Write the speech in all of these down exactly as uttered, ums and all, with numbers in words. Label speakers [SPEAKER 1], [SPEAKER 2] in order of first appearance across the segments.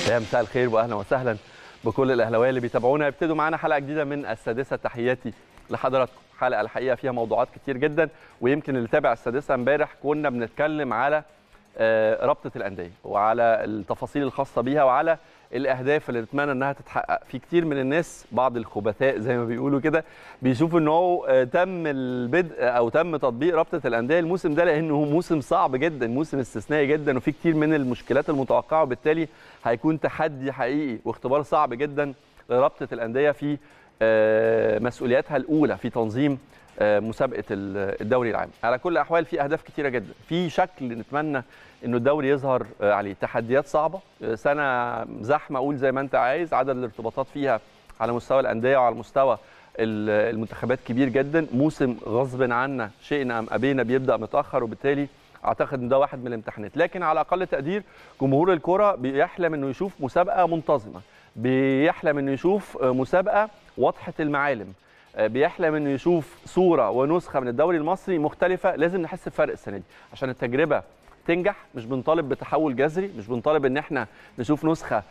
[SPEAKER 1] يا مساء الخير واهلا وسهلا بكل الاهلاويه اللي بيتابعونا. يبتدوا معانا حلقه جديده من السادسه. تحياتي لحضراتكم. حلقه الحقيقه فيها موضوعات كتير جدا، ويمكن اللي تابع السادسه امبارح كنا بنتكلم على رابطه الانديه وعلى التفاصيل الخاصه بيها وعلى الاهداف اللي نتمنى انها تتحقق. في كتير من الناس، بعض الخبثاء زي ما بيقولوا كده، بيشوفوا ان هو تم البدء او تم تطبيق رابطه الانديه الموسم ده لانه موسم صعب جدا، موسم استثنائي جدا، وفي كتير من المشكلات المتوقعه، وبالتالي هيكون تحدي حقيقي واختبار صعب جدا لرابطه الانديه في مسؤولياتها الاولى في تنظيم مسابقه الدوري العام. على كل الاحوال في اهداف كتيره جدا، في شكل نتمنى انه الدوري يظهر عليه. تحديات صعبه، سنه زحمه اقول زي ما انت عايز، عدد الارتباطات فيها على مستوى الانديه وعلى مستوى المنتخبات كبير جدا، موسم غصب عنا شئنا ام ابينا بيبدا متاخر، وبالتالي اعتقد ان ده واحد من الامتحانات. لكن على اقل تقدير جمهور الكره بيحلم انه يشوف مسابقه منتظمه، بيحلم انه يشوف مسابقه واضحه المعالم، بيحلم انه يشوف صوره ونسخه من الدوري المصري مختلفه. لازم نحس بفرق السنه دي عشان التجربه تنجح. مش بنطالب بتحول جذري، مش بنطالب ان احنا نشوف نسخه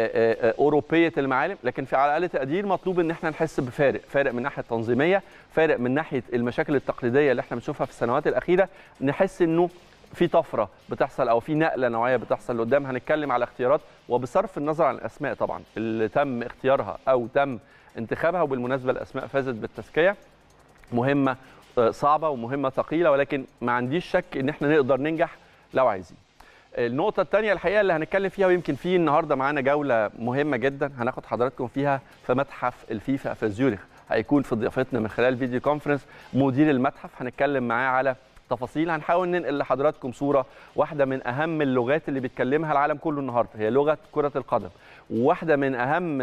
[SPEAKER 1] اوروبيه المعالم، لكن في على اقل تقدير مطلوب ان احنا نحس بفارق، فارق من ناحيه تنظيميه، فارق من ناحيه المشاكل التقليديه اللي احنا بنشوفها في السنوات الاخيره. نحس انه في طفره بتحصل او في نقله نوعيه بتحصل لقدام. هنتكلم على اختيارات، وبصرف النظر عن الاسماء طبعا اللي تم اختيارها او تم انتخابها، وبالمناسبه الاسماء فازت بالتزكيه. مهمه صعبه ومهمه ثقيله، ولكن ما عنديش شك ان احنا نقدر ننجح لو عايزين. النقطه الثانيه الحقيقه اللي هنتكلم فيها، ويمكن في النهارده معانا جوله مهمه جدا هناخد حضراتكم فيها في متحف الفيفا في زيورخ. هيكون في ضيافتنا من خلال فيديو كونفرنس مدير المتحف، هنتكلم معاه على تفاصيل. هنحاول ننقل لحضراتكم صوره واحده من اهم اللغات اللي بيتكلمها العالم كله النهارده، هي لغه كره القدم، وواحده من اهم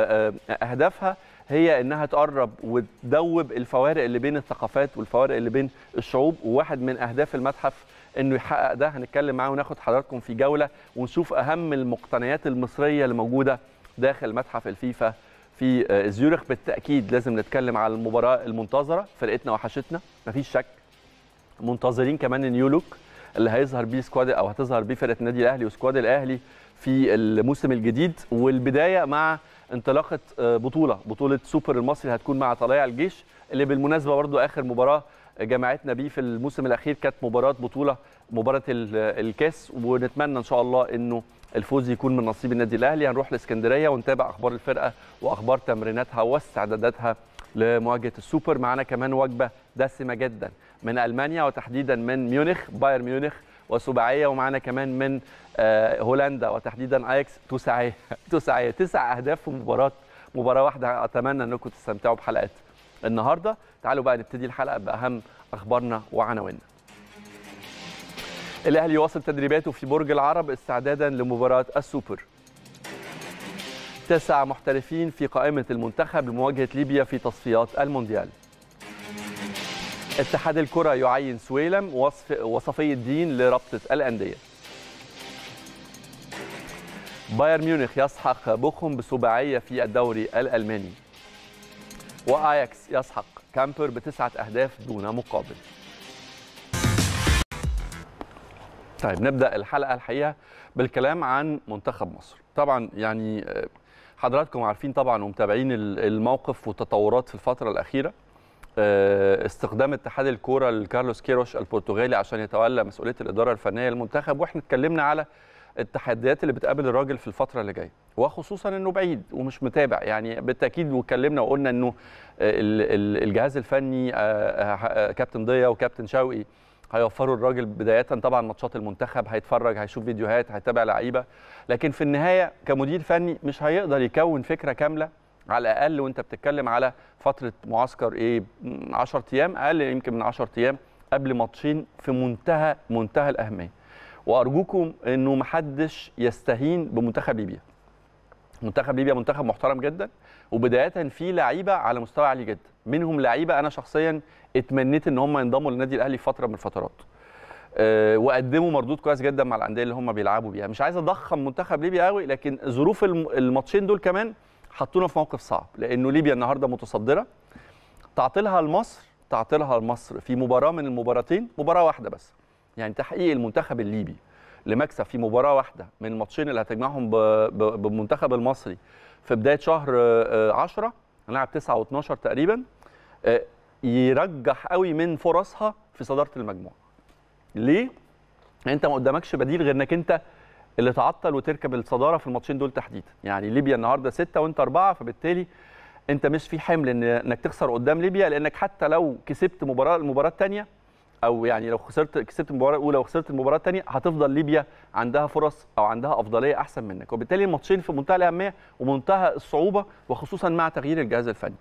[SPEAKER 1] اهدافها هي انها تقرب وتدوب الفوارق اللي بين الثقافات والفوارق اللي بين الشعوب، وواحد من اهداف المتحف انه يحقق ده. هنتكلم معاه وناخد حضراتكم في جوله ونشوف اهم المقتنيات المصريه اللي موجوده داخل متحف الفيفا في زيورخ. بالتاكيد لازم نتكلم على المباراه المنتظره، فرقتنا وحشتنا مفيش شك، منتظرين كمان النيو لوك اللي هيظهر بيه سكواد او هتظهر بيه فرقه النادي الاهلي وسكواد الاهلي في الموسم الجديد، والبدايه مع انطلاقه بطوله بطوله سوبر المصري هتكون مع طلائع الجيش، اللي بالمناسبه برضو اخر مباراه جمعتنا بيه في الموسم الاخير كانت مباراه بطوله مباراه الكاس، ونتمنى ان شاء الله انه الفوز يكون من نصيب النادي الاهلي. هنروح الاسكندريه ونتابع اخبار الفرقه واخبار تمريناتها واستعداداتها لمواجهه السوبر. معانا كمان وجبه دسمه جدا من المانيا وتحديدا من ميونخ، بايرن ميونخ وسباعيه، ومعانا كمان من هولندا وتحديدا اياكس تسعيه تسعيه تسع اهداف في مباراه مباراه واحده. اتمنى انكم تستمتعوا بحلقه النهارده. تعالوا بقى نبتدي الحلقه باهم اخبارنا وعناويننا. الاهلي يواصل تدريباته في برج العرب استعدادا لمباراه السوبر. تسع محترفين في قائمه المنتخب لمواجهه ليبيا في تصفيات المونديال. اتحاد الكره يعين سويلم وصف وصفي الدين لرابطه الانديه. بايرن ميونخ يسحق بوخم بسباعيه في الدوري الالماني. واياكس يسحق كامبر بتسعه اهداف دون مقابل. طيب نبدا الحلقه الحقيقه بالكلام عن منتخب مصر. طبعا يعني حضراتكم عارفين طبعا ومتابعين الموقف والتطورات في الفتره الاخيره. استخدام اتحاد الكوره لكارلوس كيروش البرتغالي عشان يتولى مسؤوليه الاداره الفنيه للمنتخب، واحنا اتكلمنا على التحديات اللي بتقابل الراجل في الفتره اللي جايه، وخصوصا انه بعيد ومش متابع يعني بالتاكيد. واتكلمنا وقلنا انه الجهاز الفني كابتن ضياء وكابتن شوقي هيوفروا الراجل بدايه طبعا ماتشات المنتخب، هيتفرج، هيشوف فيديوهات، هيتابع لعيبه، لكن في النهايه كمدير فني مش هيقدر يكون فكره كامله على الاقل. وانت بتتكلم على فتره معسكر ايه عشرة ايام، اقل يمكن من عشرة ايام قبل ماتشين في منتهى منتهى الاهميه. وارجوكم انه محدش يستهين بمنتخب ليبيا. منتخب ليبيا منتخب محترم جدا، وبدايه فيه لعيبه على مستوى عالي جدا، منهم لعيبه انا شخصيا اتمنيت ان هم ينضموا للنادي الاهلي في فتره من الفترات، أه وقدموا مردود كويس جدا مع الانديه اللي هم بيلعبوا بيها. مش عايز اضخم منتخب ليبيا قوي، لكن ظروف الماتشين دول كمان حطونا في موقف صعب، لانه ليبيا النهارده متصدره. تعطيلها لمصر تعطيلها لمصر في مباراه من المباراتين، مباراه واحده بس، يعني تحقيق المنتخب الليبي لمكسب في مباراه واحده من الماتشين اللي هتجمعهم بالمنتخب المصري في بدايه شهر عشرة، هنلعب تسعة واتناشر تقريبا، يرجح قوي من فرصها في صداره المجموعه. ليه؟ انت ما قدامكش بديل غير انك انت اللي تعطل وتركب الصداره في الماتشين دول تحديدا. يعني ليبيا النهارده ستة وانت أربعة، فبالتالي انت مش في حمل إن انك تخسر قدام ليبيا، لانك حتى لو كسبت مباراه المباراه الثانيه، او يعني لو خسرت كسبت المباراه الاولى وخسرت المباراه الثانيه، هتفضل ليبيا عندها فرص او عندها افضليه احسن منك، وبالتالي الماتشين في منتهى الاهميه ومنتهى الصعوبه، وخصوصا مع تغيير الجهاز الفني.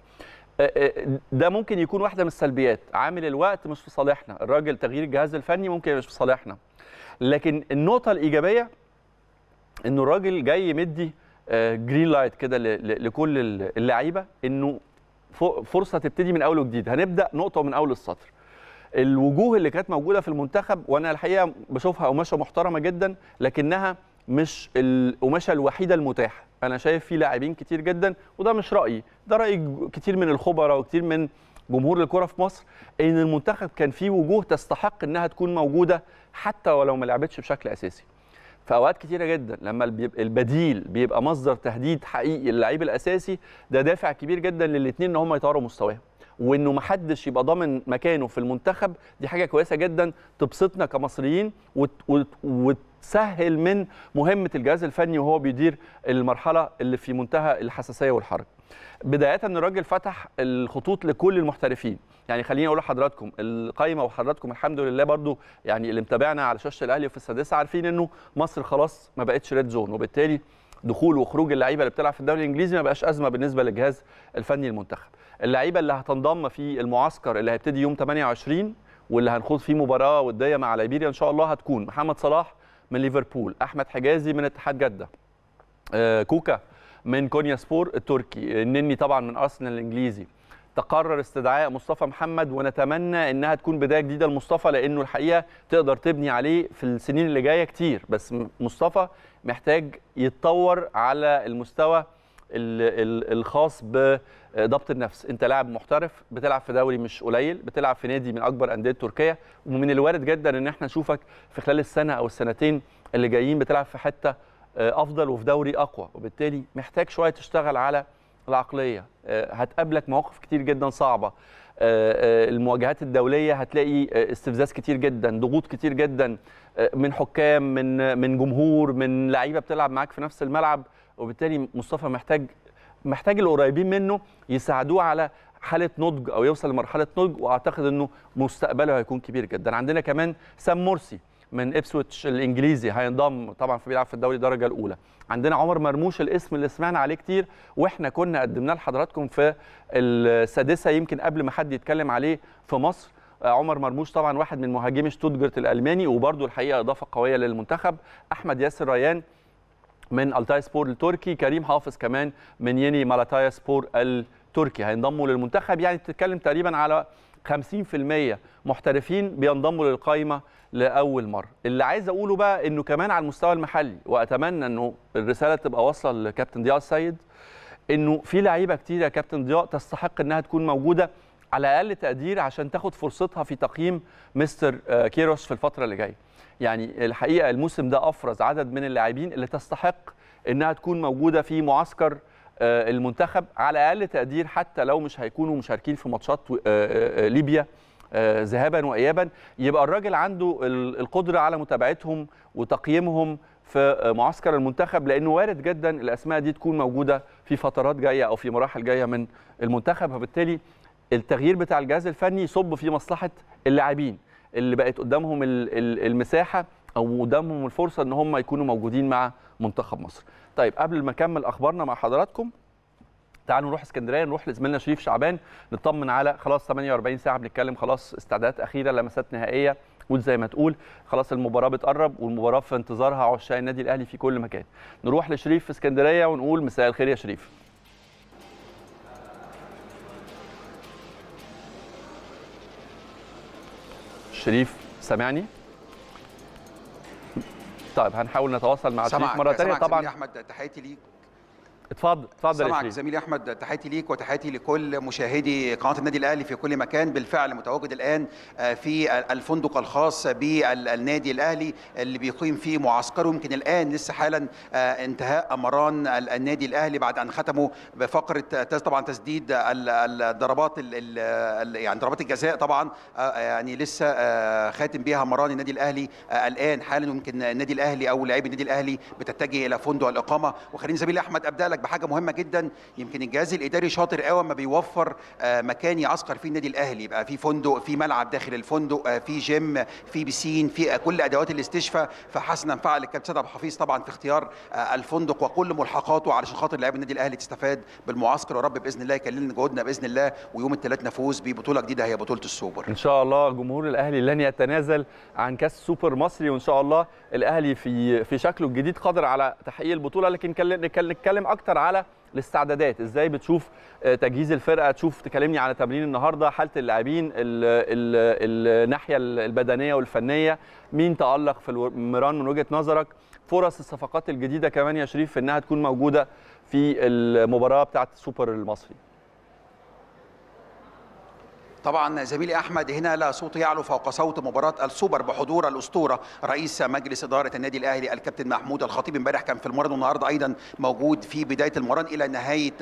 [SPEAKER 1] ده ممكن يكون واحده من السلبيات، عامل الوقت مش في صالحنا، الراجل تغيير الجهاز الفني ممكن مش في صالحنا. لكن النقطه الايجابيه انه الراجل جاي مدي جرين لايت كده لكل اللعيبه، انه فرصه تبتدي من اول وجديد، هنبدا نقطه من اول السطر. الوجوه اللي كانت موجوده في المنتخب، وانا الحقيقه بشوفها قماشه محترمه جدا، لكنها مش القماشه الوحيده المتاحه. انا شايف في لاعبين كتير جدا، وده مش رايي، ده راي كتير من الخبراء وكتير من جمهور الكره في مصر، ان المنتخب كان فيه وجوه تستحق انها تكون موجوده حتى ولو ما لعبتش بشكل اساسي. في اوقات كتيره جدا لما البديل بيبقى مصدر تهديد حقيقي للعيب الاساسي، ده دافع كبير جدا للاثنين ان هم يطوروا مستواهم، وانه ما حدش يبقى ضامن مكانه في المنتخب. دي حاجه كويسه جدا تبسطنا كمصريين وتسهل من مهمه الجهاز الفني وهو بيدير المرحله اللي في منتهى الحساسيه والحرج. بدايه ان الراجل فتح الخطوط لكل المحترفين. يعني خليني اقول لحضراتكم القايمه، وحضراتكم الحمد لله برضو يعني اللي متابعنا على شاشه الاهلي وفي السادسه عارفين انه مصر خلاص ما بقتش ريد زون، وبالتالي دخول وخروج اللعيبه اللي بتلعب في الدوري الانجليزي ما بقاش ازمه بالنسبه للجهاز الفني المنتخب. اللعيبه اللي هتنضم في المعسكر اللي هيبتدي يوم ثمانية وعشرين واللي هنخوض فيه مباراه وديه مع ليبيريا ان شاء الله، هتكون محمد صلاح من ليفربول، احمد حجازي من اتحاد جده، آه كوكا من كونيا سبور التركي، النني طبعا من ارسنال الانجليزي. تقرر استدعاء مصطفى محمد، ونتمنى انها تكون بدايه جديده لمصطفى، لانه الحقيقه تقدر تبني عليه في السنين اللي جايه كتير، بس مصطفى محتاج يتطور على المستوى الخاص بضبط النفس. انت لاعب محترف، بتلعب في دوري مش قليل، بتلعب في نادي من اكبر انديه تركيا، ومن الوارد جدا ان احنا نشوفك في خلال السنه او السنتين اللي جايين بتلعب في حته افضل وفي دوري اقوى، وبالتالي محتاج شويه تشتغل على العقليه. هتقابلك مواقف كتير جدا صعبه، المواجهات الدوليه هتلاقي استفزاز كتير جدا، ضغوط كتير جدا من حكام، من من جمهور، من لعيبه بتلعب معاك في نفس الملعب، وبالتالي مصطفى محتاج محتاج القريبين منه يساعدوه على حاله نضج او يوصل لمرحله نضج، واعتقد انه مستقبله هيكون كبير جدا. عندنا كمان سام مرسي من إبسويتش الانجليزي هينضم، طبعا في بيلعب في الدوري الدرجه الاولى. عندنا عمر مرموش، الاسم اللي سمعنا عليه كتير واحنا كنا قدمناه لحضراتكم في السادسه يمكن قبل ما حد يتكلم عليه في مصر. عمر مرموش طبعا واحد من مهاجمي شتوتجارت الالماني، وبرده الحقيقه اضافه قويه للمنتخب. احمد ياسر ريان من التاي سبور التركي، كريم حافظ كمان من يني مالاتاي سبور التركي هينضموا للمنتخب. يعني بتتكلم تقريبا على خمسين في المية محترفين بينضموا للقائمه لاول مره. اللي عايز اقوله بقى انه كمان على المستوى المحلي، واتمنى انه الرساله تبقى واصله لكابتن ضياء السيد، انه في لعيبه كتير يا كابتن ضياء تستحق انها تكون موجوده على اقل تقدير عشان تاخد فرصتها في تقييم مستر كيروش في الفتره اللي جايه. يعني الحقيقه الموسم ده افرز عدد من اللاعبين اللي تستحق انها تكون موجوده في معسكر المنتخب على اقل تقدير، حتى لو مش هيكونوا مشاركين في ماتشات ليبيا ذهابا وايابا، يبقى الراجل عنده القدره على متابعتهم وتقييمهم في معسكر المنتخب، لانه وارد جدا الاسماء دي تكون موجوده في فترات جايه او في مراحل جايه من المنتخب. وبالتالي التغيير بتاع الجهاز الفني يصب في مصلحه اللاعبين اللي بقت قدامهم المساحه او قدامهم الفرصه ان هم يكونوا موجودين مع منتخب مصر. طيب قبل ما نكمل اخبارنا مع حضراتكم، تعالوا نروح اسكندريه، نروح لزميلنا شريف شعبان نطمن على خلاص ثمانية وأربعين ساعه بنتكلم، خلاص استعدادات اخيره، لمسات نهائيه، وزي ما تقول خلاص المباراه بتقرب، والمباراه في انتظارها عشاق النادي الاهلي في كل مكان. نروح لشريف في اسكندريه ونقول مساء الخير يا شريف. شريف سامعني؟ طيب هنحاول نتواصل مع شريف مره ثانيه. طبعا
[SPEAKER 2] يا احمد تحياتي ليك.
[SPEAKER 1] اتفضل اتفضل
[SPEAKER 2] سامعك زميلي احمد. تحياتي ليك وتحياتي لكل مشاهدي قناه النادي الاهلي في كل مكان. بالفعل متواجد الان في الفندق الخاص بالنادي الاهلي اللي بيقيم فيه معسكره. يمكن الان لسه حالا انتهاء مران النادي الاهلي بعد ان ختموا بفقره طبعا تسديد الضربات يعني ضربات الجزاء طبعا يعني لسه خاتم بيها مران النادي الاهلي الان حالا. يمكن النادي الاهلي او لاعبي النادي الاهلي بتتجه الى فندق الاقامه. وخليني زميلي احمد ابدا لك بحاجه مهمه جدا. يمكن الجهاز الاداري شاطر قوي ما بيوفر مكان يعسكر فيه النادي الاهلي، يبقى في فندق، في ملعب داخل الفندق، في جيم، في بيسين، في كل ادوات الاستشفاء. فحسنا فعل الكابتن سيد عبد الحفيظ طبعا في اختيار الفندق وكل ملحقاته علشان خاطر لاعبي النادي الاهلي تستفاد بالمعسكر. ورب باذن الله يكللنا جهودنا باذن الله، ويوم الثلاث نفوز ببطوله جديده هي بطوله السوبر
[SPEAKER 1] ان شاء الله. جمهور الاهلي لن يتنازل عن كاس سوبر مصري، وان شاء الله الاهلي في في شكله الجديد قادر على تحقيق البطوله. لكن نتكلم اكتر على الاستعدادات. ازاي بتشوف تجهيز الفرقه؟ تشوف تكلمني على تمرين النهارده، حاله اللاعبين، الناحيه البدنيه والفنيه، مين تالق في المران من وجهه نظرك؟ فرص الصفقات الجديده كمان يا شريف في انها تكون موجوده في المباراه بتاعه السوبر المصري.
[SPEAKER 2] طبعا زميلي احمد هنا لا صوت يعلو فوق صوت مباراه السوبر بحضور الاسطوره رئيس مجلس اداره النادي الاهلي الكابتن محمود الخطيب. امبارح كان في المران والنهارده ايضا موجود في بدايه المران الى نهايه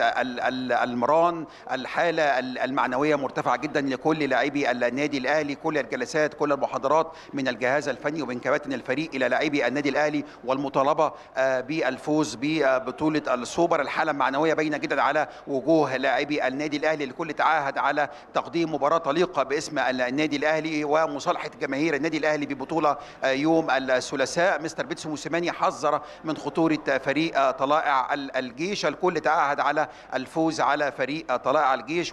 [SPEAKER 2] المران. الحاله المعنويه مرتفعه جدا لكل لاعبي النادي الاهلي، كل الجلسات، كل المحاضرات من الجهاز الفني ومن كباتن الفريق الى لاعبي النادي الاهلي، والمطالبه بالفوز ببطوله السوبر. الحاله المعنويه باينه جدا على وجوه لاعبي النادي الاهلي، الكل تعهد على تقديم مباراه طليقه باسم النادي الاهلي ومصالحه جماهير النادي الاهلي ببطوله يوم الثلاثاء. مستر بيتسو موسيماني حذر من خطوره فريق طلائع الجيش، الكل تعهد على الفوز على فريق طلائع الجيش،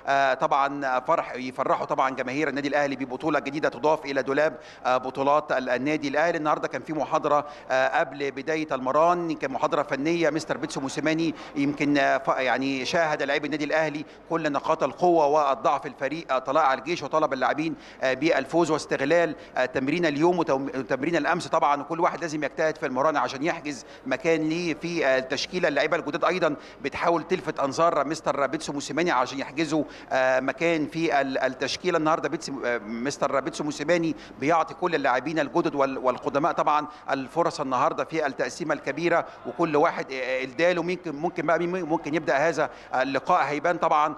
[SPEAKER 2] وطبعا فرح يفرحوا طبعا جماهير النادي الاهلي ببطوله جديده تضاف الى دولاب بطولات النادي الاهلي. النهارده كان في محاضره قبل بدايه المران، كان محاضره فنيه. مستر بيتسو موسيماني يمكن يعني شاهد لاعبي النادي الاهلي كل نقاط القوه والضعف الفريق طلائع الجيش، وطلب اللاعبين بالفوز واستغلال تمرين اليوم وتمرين الامس طبعا. وكل واحد لازم يجتهد في المران عشان يحجز مكان ليه في التشكيله. اللعيبه الجداد ايضا بتحاول تلفت انظار مستر بيتسو موسيماني عشان يحجزوا مكان في التشكيله. النهارده بيتسو مستر بيتسو موسيماني بيعطي كل اللاعبين الجدد والقدماء طبعا الفرص النهارده في التقسيمه الكبيره، وكل واحد اداله. ممكن ممكن بقى ممكن يبدا هذا اللقاء هيبان طبعا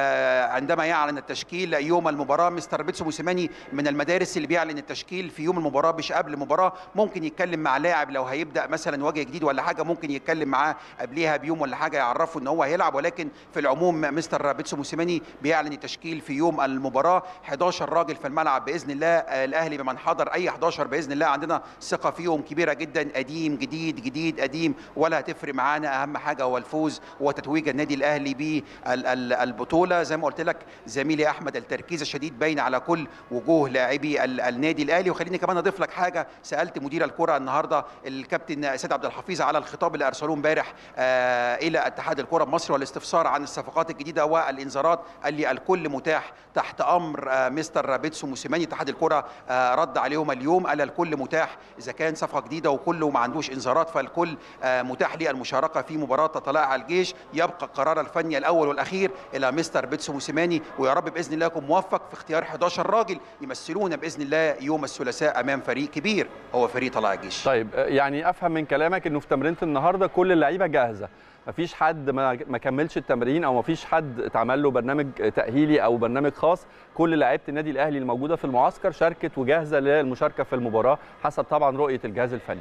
[SPEAKER 2] عندما يعلن التشكيل يوم المباراه. مستر بيتسو موسيماني من المدارس اللي بيعلن التشكيل في يوم المباراه مش قبل المباراه. ممكن يتكلم مع لاعب لو هيبدا مثلا وجه جديد ولا حاجه، ممكن يتكلم معاه قبلها بيوم ولا حاجه يعرفه ان هو هيلعب، ولكن في العموم مستر بيتسو موسيماني بيعلن التشكيل في يوم المباراه. حداشر راجل في الملعب باذن الله. الاهلي بمن حضر اي حداشر باذن الله عندنا ثقه فيهم كبيره جدا. قديم جديد جديد قديم ولا هتفرق معانا، اهم حاجه هو الفوز وتتويج النادي الاهلي بالبطوله. زي ما قلت لك زميلي احمد التركيز الشديد باين على كل وجوه لاعبي النادي الاهلي. وخليني كمان اضيف لك حاجه، سالت مدير الكره النهارده الكابتن سيد عبد الحفيظ على الخطاب اللي ارسلوه امبارح آه الى اتحاد الكره بمصر والاستفسار عن الصفقات الجديده والانذارات. قال لي الكل متاح تحت امر آه مستر بيتسو موسيماني. اتحاد الكره آه رد عليهم اليوم قال الكل متاح اذا كان صفقه جديده وكله ما عندوش انذارات، فالكل آه متاح للمشاركه في مباراه طلائع الجيش. يبقى القرار الفني الاول والاخير الى مستر بيتسو موسيماني، ويا رب باذن الله يكون موفق في اختيار حداشر راجل يمثلونا باذن الله يوم الثلاثاء امام فريق كبير هو فريق طلائع الجيش.
[SPEAKER 1] طيب يعني افهم من كلامك انه في تمرينه النهارده كل اللعيبه جاهزه، مفيش حد ما كملش التمرين او مفيش حد اتعمل له برنامج تاهيلي او برنامج خاص. كل لعيبه النادي الاهلي الموجوده في المعسكر شاركت وجاهزه للمشاركه في المباراه حسب طبعا رؤيه الجهاز الفني.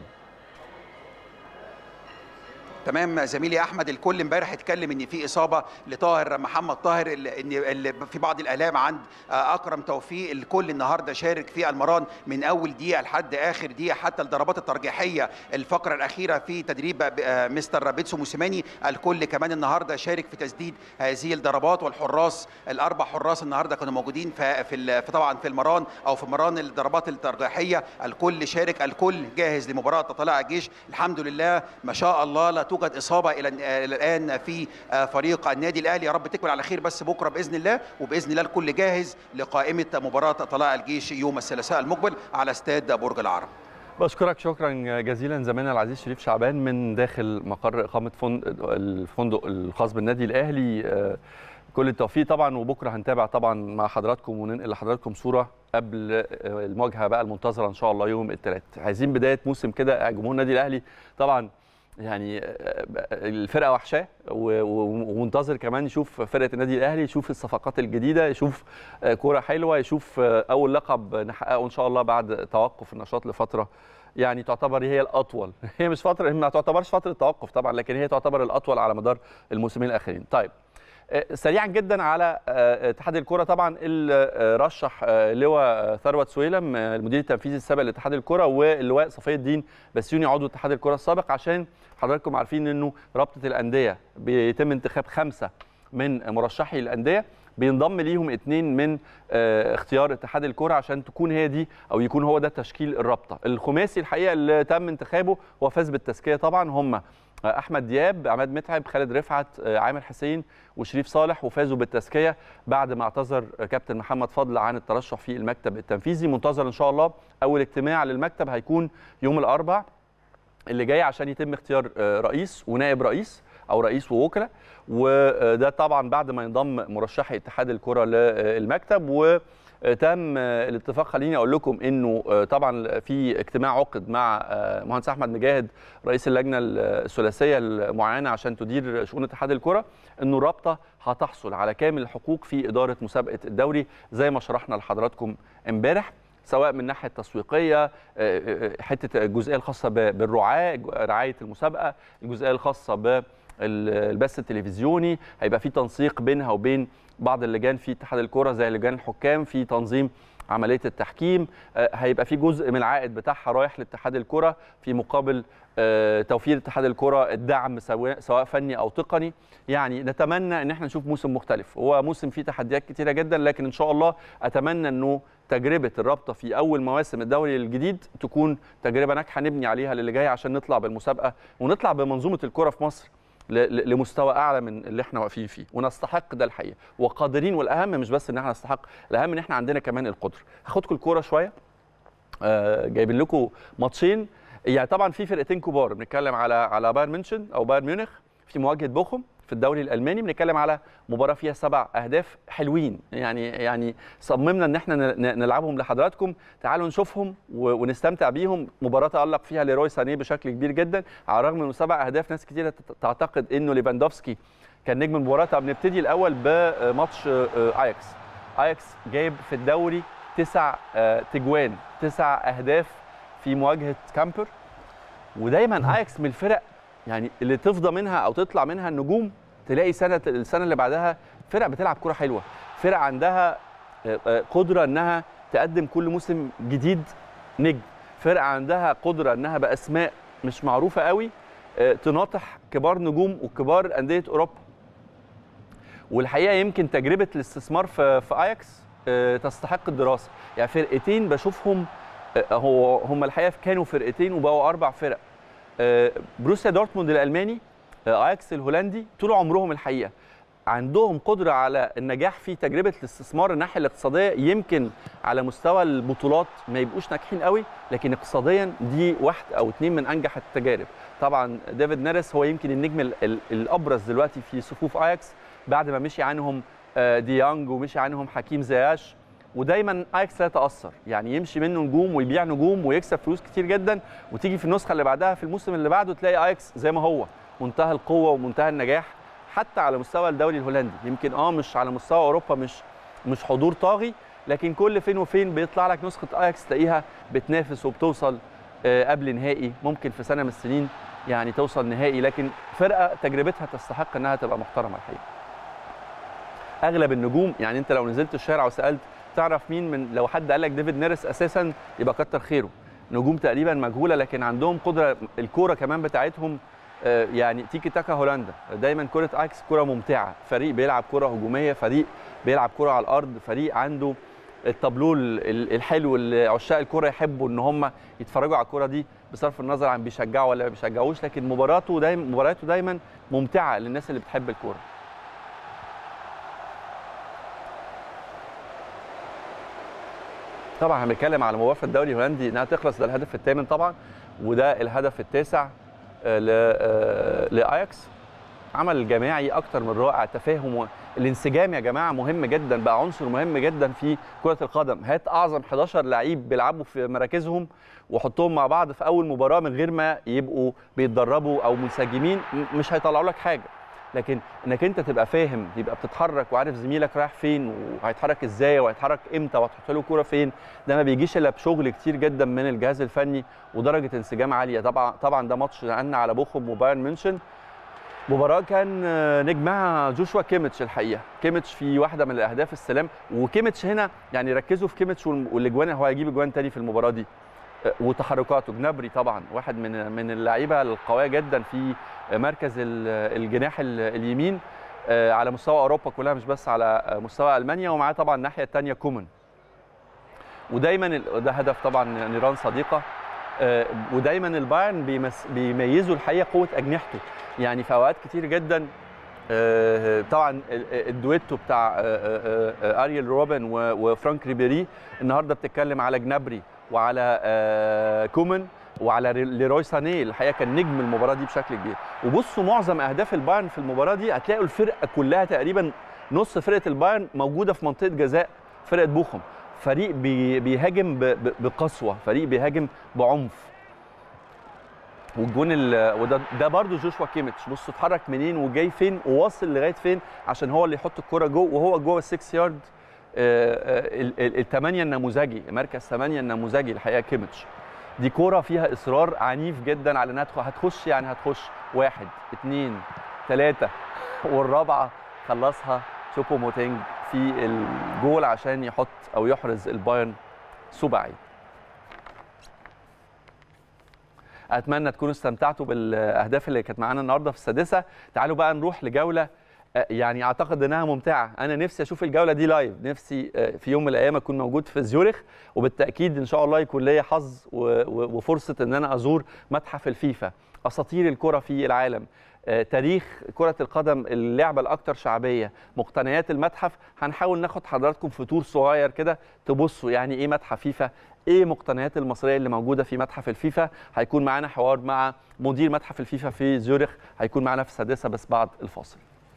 [SPEAKER 2] تمام زميلي احمد. الكل امبارح اتكلم ان في اصابه لطاهر محمد طاهر، ان في بعض الالام عند اكرم توفيق. الكل النهارده شارك في المران من اول دقيقه لحد اخر دقيقه، حتى الضربات الترجيحيه الفقره الاخيره في تدريب مستر بيتسو موسيماني. الكل كمان النهارده شارك في تسديد هذه الضربات، والحراس الاربع حراس النهارده كانوا موجودين في, في طبعا في المران او في مران الضربات الترجيحيه. الكل شارك، الكل جاهز لمباراه طلائع الجيش. الحمد لله ما شاء الله لا توجد اصابه الى الان في فريق النادي الاهلي. يا رب تكمل على خير بس بكره باذن الله، وباذن الله الكل جاهز لقائمه مباراه طلائع الجيش يوم الثلاثاء المقبل على استاد برج العرب.
[SPEAKER 1] بشكرك شكرا جزيلا زميلنا العزيز شريف شعبان من داخل مقر اقامه فندق الفندق الخاص بالنادي الاهلي. كل التوفيق طبعا، وبكره هنتابع طبعا مع حضراتكم وننقل لحضراتكم صوره قبل المواجهه بقى المنتظره ان شاء الله يوم الثلاث. عايزين بدايه موسم كده جمهور النادي الاهلي طبعا، يعني الفرقه وحشاه ومنتظر كمان يشوف فرقه النادي الاهلي، يشوف الصفقات الجديده، يشوف كوره حلوه، يشوف اول لقب نحققه ان شاء الله بعد توقف النشاط لفتره يعني تعتبر هي الاطول. هي مش فتره، ما تعتبرش فتره توقف طبعا، لكن هي تعتبر الاطول على مدار الموسمين الاخيرين. طيب سريعا جدا على اتحاد الكره، طبعا اللي رشح لواء ثروت سويلم المدير التنفيذي السابق لاتحاد الكره، واللواء صفي الدين بسيوني عضو اتحاد الكره السابق، عشان حضراتكم عارفين انه رابطه الانديه بيتم انتخاب خمسه من مرشحي الانديه، بينضم ليهم اثنين من اختيار اتحاد الكره عشان تكون هي دي او يكون هو ده تشكيل الرابطه. الخماسي الحقيقه اللي تم انتخابه وفاز بالتزكيه طبعا هم احمد دياب، عماد متعب، خالد رفعت، عامر حسين وشريف صالح، وفازوا بالتزكيه بعد ما اعتذر كابتن محمد فضل عن الترشح في المكتب التنفيذي. منتظر ان شاء الله اول اجتماع للمكتب هيكون يوم الاربعاء اللي جاي عشان يتم اختيار رئيس ونائب رئيس او رئيس ووكلاء، وده طبعا بعد ما ينضم مرشحي اتحاد الكره للمكتب. وتم الاتفاق، خليني اقول لكم انه طبعا في اجتماع عقد مع مهندس احمد مجاهد رئيس اللجنه الثلاثيه المعينه عشان تدير شؤون اتحاد الكره، انه الرابطه هتحصل على كامل الحقوق في اداره مسابقه الدوري زي ما شرحنا لحضراتكم امبارح، سواء من الناحيه التسويقيه، حته الجزئيه الخاصه بالرعاه، رعايه المسابقه، الجزئيه الخاصه بالبث التلفزيوني، هيبقى في تنسيق بينها وبين بعض اللجان في اتحاد الكره زي لجان الحكام في تنظيم عمليه التحكيم، هيبقى في جزء من العائد بتاعها رايح لاتحاد الكره في مقابل توفير اتحاد الكره الدعم سواء فني او تقني. يعني نتمنى ان احنا نشوف موسم مختلف، هو موسم فيه تحديات كتيره جدا، لكن ان شاء الله اتمنى انه تجربه الرابطه في اول مواسم الدوري الجديد تكون تجربه ناجحه نبني عليها للي جاي عشان نطلع بالمسابقه ونطلع بمنظومه الكره في مصر لمستوى اعلى من اللي احنا واقفين فيه، ونستحق ده الحقيقه وقادرين. والاهم مش بس ان احنا نستحق، الاهم ان احنا عندنا كمان القدره. هاخدكم الكوره شويه، آه جايبين لكم ماتشين، يعني طبعا في فرقتين كبار، بنتكلم على على بايرن ميونشن او بايرن ميونخ في مواجهه بوخم في الدوري الالماني، بنتكلم على مباراه فيها سبع اهداف حلوين، يعني يعني صممنا ان احنا نلعبهم لحضراتكم، تعالوا نشوفهم ونستمتع بيهم. مباراه تالق فيها ليروي سانيه بشكل كبير جدا، على الرغم من سبع اهداف ناس كتير تعتقد انه ليفاندوفسكي كان نجم المباراه. طب نبتدي الاول بماتش اياكس. اياكس جايب في الدوري تسع تجوان، تسع اهداف في مواجهه كامبر، ودايما اياكس من الفرق يعني اللي تفضى منها او تطلع منها النجوم، تلاقي سنه السنه اللي بعدها فرق بتلعب كره حلوه، فرق عندها قدره انها تقدم كل موسم جديد نجم، فرق عندها قدره انها باسماء مش معروفه قوي تناطح كبار نجوم وكبار انديه اوروبا. والحقيقه يمكن تجربه الاستثمار في في اياكس تستحق الدراسه، يعني فرقتين بشوفهم هو هم الحقيقه كانوا فرقتين وبقوا اربع فرق. بروسيا دورتموند الالماني، اياكس الهولندي، طول عمرهم الحقيقه عندهم قدره على النجاح في تجربه الاستثمار. الناحيه الاقتصاديه يمكن على مستوى البطولات ما يبقوش ناجحين قوي، لكن اقتصاديا دي واحد او اثنين من انجح التجارب. طبعا ديفيد نيرس هو يمكن النجم الابرز دلوقتي في صفوف اياكس بعد ما مشي عنهم ديانج ومشي عنهم حكيم زياش. ودايما اياكس لا يتاثر، يعني يمشي منه نجوم ويبيع نجوم ويكسب فلوس كتير جدا، وتيجي في النسخه اللي بعدها في الموسم اللي بعده تلاقي اياكس زي ما هو منتهى القوه ومنتهى النجاح حتى على مستوى الدوري الهولندي. يمكن اه مش على مستوى اوروبا، مش مش حضور طاغي، لكن كل فين وفين بيطلع لك نسخه اياكس تلاقيها بتنافس وبتوصل آه قبل نهائي، ممكن في سنه من السنين يعني توصل نهائي، لكن فرقه تجربتها تستحق انها تبقى محترمه الحقيقه. اغلب النجوم يعني انت لو نزلت الشارع وسالت تعرف مين، من لو حد قال لك ديفيد نيرس اساسا يبقى كتر خيره. نجوم تقريبا مجهوله لكن عندهم قدره، الكوره كمان بتاعتهم يعني تيكي تاكا هولندا. دايما كره اياكس كوره ممتعه، فريق بيلعب كوره هجوميه، فريق بيلعب كوره على الارض، فريق عنده التابلو الحلو اللي عشاق الكوره يحبوا ان هم يتفرجوا على الكوره دي بصرف النظر عن بيشجعوا ولا ما بيشجعوش، لكن مباراته دايما مبارياته دايما ممتعه للناس اللي بتحب الكوره. طبعا هنتكلم على مباراه الدوري الهولندي انها تخلص، ده الهدف الثامن طبعا، وده الهدف التاسع لاياكس. عمل جماعي اكتر من رائع، تفاهم الانسجام يا جماعه مهم جدا، بقى عنصر مهم جدا في كره القدم. هات اعظم حداشر لعيب بيلعبوا في مراكزهم وحطهم مع بعض في اول مباراه من غير ما يبقوا بيتدربوا او منسجمين، مش هيطلعوا لك حاجه. لكن انك انت تبقى فاهم، تبقى بتتحرك وعارف زميلك رايح فين وهيتحرك ازاي وهيتحرك امتى وهتحط له كوره فين، ده ما بيجيش الا بشغل كتير جدا من الجهاز الفني ودرجه انسجام عاليه. طبعا طبعا ده ماتش نقلنا على بوخم وبايرن ميونشن، مباراه كان نجمها جوشوا كيميتش. الحقيقه كيميتش في واحده من الاهداف السلام، وكيميتش هنا يعني ركزوا في كيميتش والاجوان، هو هيجيب اجوان تاني في المباراه دي، وتحركاته. جنابري طبعا واحد من من اللعيبه القويه جدا في مركز الجناح اليمين على مستوى اوروبا كلها، مش بس على مستوى المانيا. ومعاه طبعا الناحيه الثانيه كومان. ودايما ده هدف طبعا نيران صديقه. ودايما البايرن بيميزوا الحقيقه قوه اجنحته، يعني في اوقات كتير جدا طبعا الدويتو بتاع اريل روبن وفرانك ريبيري، النهارده بتتكلم على جنابري وعلى كومان وعلى ليروي سانيه، الحقيقه كان نجم المباراه دي بشكل كبير. وبصوا معظم اهداف البايرن في المباراه دي هتلاقوا الفرقه كلها تقريبا نص فرقه البايرن موجوده في منطقه جزاء فرقه بوخم. فريق بيهاجم بقسوه، فريق بيهاجم بعنف. والجون وده ده برده جوشوا كيميتش، بصوا اتحرك منين وجاي فين وواصل لغايه فين عشان هو اللي يحط الكره جوه، وهو جوه السكس يارد الثمانيه النموذجي، مركز ثمانيه النموذجي الحقيقه كيميتش. دي كوره فيها اصرار عنيف جدا على انها هتخش، يعني هتخش واحد اثنين ثلاثه والرابعه خلصها شوبو موتينج في الجول عشان يحط او يحرز البايرن سباعي. اتمنى تكونوا استمتعتوا بالاهداف اللي كانت معانا النهارده في السادسه. تعالوا بقى نروح لجوله يعني اعتقد انها ممتعه، انا نفسي اشوف الجوله دي لايف، نفسي في يوم من الايام اكون موجود في زيورخ، وبالتاكيد ان شاء الله يكون ليا حظ وفرصه ان انا ازور متحف الفيفا، اساطير الكره في العالم، تاريخ كره القدم اللعبه الاكثر شعبيه، مقتنيات المتحف. هنحاول ناخد حضراتكم في تور صغير كده تبصوا يعني ايه متحف فيفا، ايه مقتنيات المصريه اللي موجوده في متحف الفيفا. هيكون معانا حوار مع مدير متحف الفيفا في زيورخ، هيكون معانا في السادسه بس بعد الفاصل.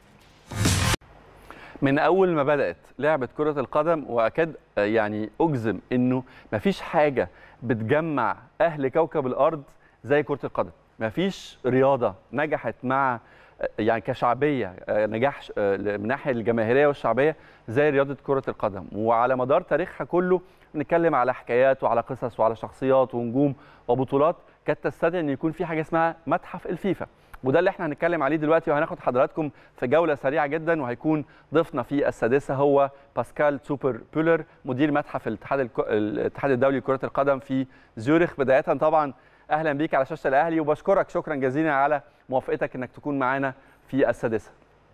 [SPEAKER 1] من اول ما بدات لعبه كره القدم، واكاد يعني اجزم انه مفيش حاجه بتجمع اهل كوكب الارض زي كره القدم. مفيش رياضه نجحت مع يعني كشعبيه نجاح من الناحيه الجماهيريه والشعبيه زي رياضه كره القدم. وعلى مدار تاريخها كله نتكلم على حكايات وعلى قصص وعلى شخصيات ونجوم وبطولات كانت تستدعي ان يكون في حاجه اسمها متحف الفيفا، وده اللي احنا هنتكلم عليه دلوقتي. وهناخد حضراتكم في جوله سريعه جدا، وهيكون ضيفنا في السادسه هو باسكال سوبر بولر، مدير متحف الاتحاد الك... الاتحاد الدولي لكره القدم في زيورخ. بدايه طبعا اهلا بيك على شاشه الاهلي، وبشكرك شكرا جزيلا على موافقتك انك تكون معانا في السادسه.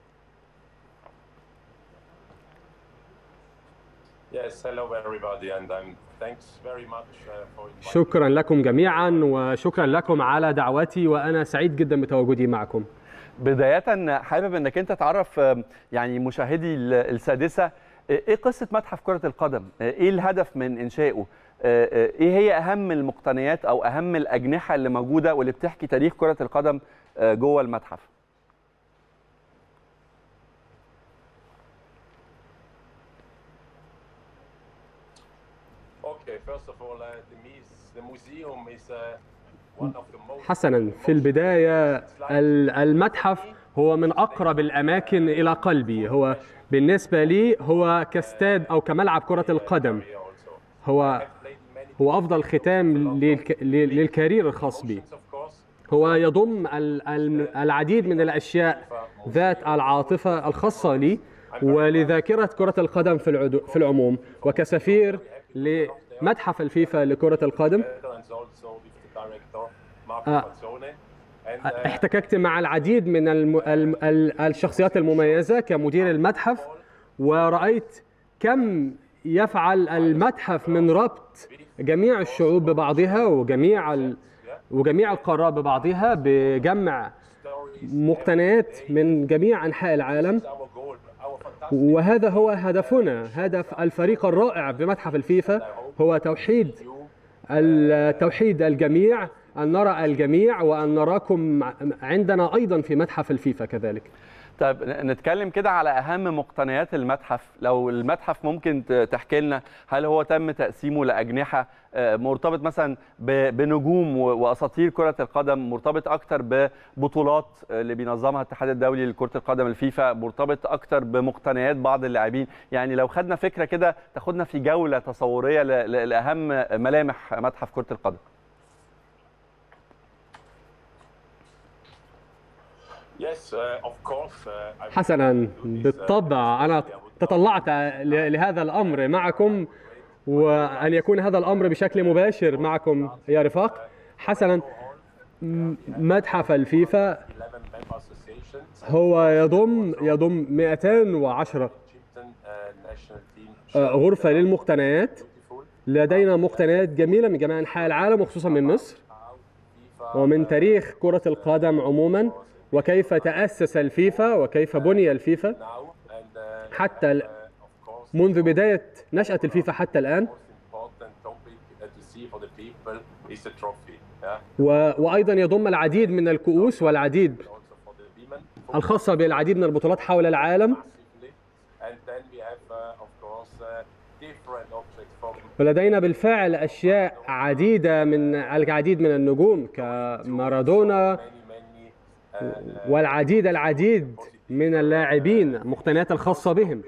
[SPEAKER 3] Yes, hello everybody and um, thanks very much for
[SPEAKER 4] شكرا لكم جميعا وشكرا لكم على دعوتي، وانا سعيد جدا بتواجدي معكم.
[SPEAKER 1] بداية حابب انك انت تعرف يعني مشاهدي السادسة ايه قصة متحف كرة القدم؟ ايه الهدف من انشائه؟ ايه هي اهم المقتنيات او اهم الاجنحة اللي موجودة واللي بتحكي تاريخ كرة القدم جوه المتحف؟
[SPEAKER 4] حسنا، في البداية المتحف هو من أقرب الأماكن إلى قلبي. هو بالنسبة لي هو كاستاد أو كملعب كرة القدم، هو هو أفضل ختام للكارير الخاص بي. هو يضم العديد من الأشياء ذات العاطفة الخاصة لي ولذاكرة كرة القدم في العموم، وكسفير لمتحف الفيفا لكرة القدم احتككت مع العديد من الم... الشخصيات المميزة كمدير المتحف، ورأيت كم يفعل المتحف من ربط جميع الشعوب ببعضها وجميع ال... وجميع القارات ببعضها بجمع مقتنيات من جميع أنحاء العالم. وهذا هو هدفنا. هدف الفريق الرائع بمتحف الفيفا هو توحيد توحيد الجميع، أن نرى الجميع وأن نراكم عندنا أيضا في متحف الفيفا كذلك.
[SPEAKER 1] طيب نتكلم كده على أهم مقتنيات المتحف. لو المتحف ممكن تحكي لنا، هل هو تم تقسيمه لأجنحة مرتبط مثلا بنجوم وأساطير كرة القدم، مرتبط أكتر ببطولات اللي بينظمها الاتحاد الدولي لكرة القدم الفيفا، مرتبط أكتر بمقتنيات بعض اللاعبين؟ يعني لو خدنا فكرة كده تاخدنا في جولة تصورية لأهم ملامح متحف كرة القدم.
[SPEAKER 4] حسنا، بالطبع أنا تطلعت لهذا الأمر معكم، وأن يكون هذا الأمر بشكل مباشر معكم يا رفاق. حسنا، متحف الفيفا هو يضم يضم مئتين وعشرة غرفة للمقتنيات. لدينا مقتنيات جميلة من جميع أنحاء العالم وخصوصا من مصر، ومن تاريخ كرة القدم عموما، وكيف تأسس الفيفا وكيف بني الفيفا حتى منذ بداية نشأة الفيفا حتى الآن. وأيضا يضم العديد من الكؤوس والعديد الخاصة بالعديد من البطولات حول العالم. ولدينا بالفعل أشياء عديدة من العديد من النجوم كمارادونا والعديد العديد من اللاعبين، مقتنيات الخاصة بهم.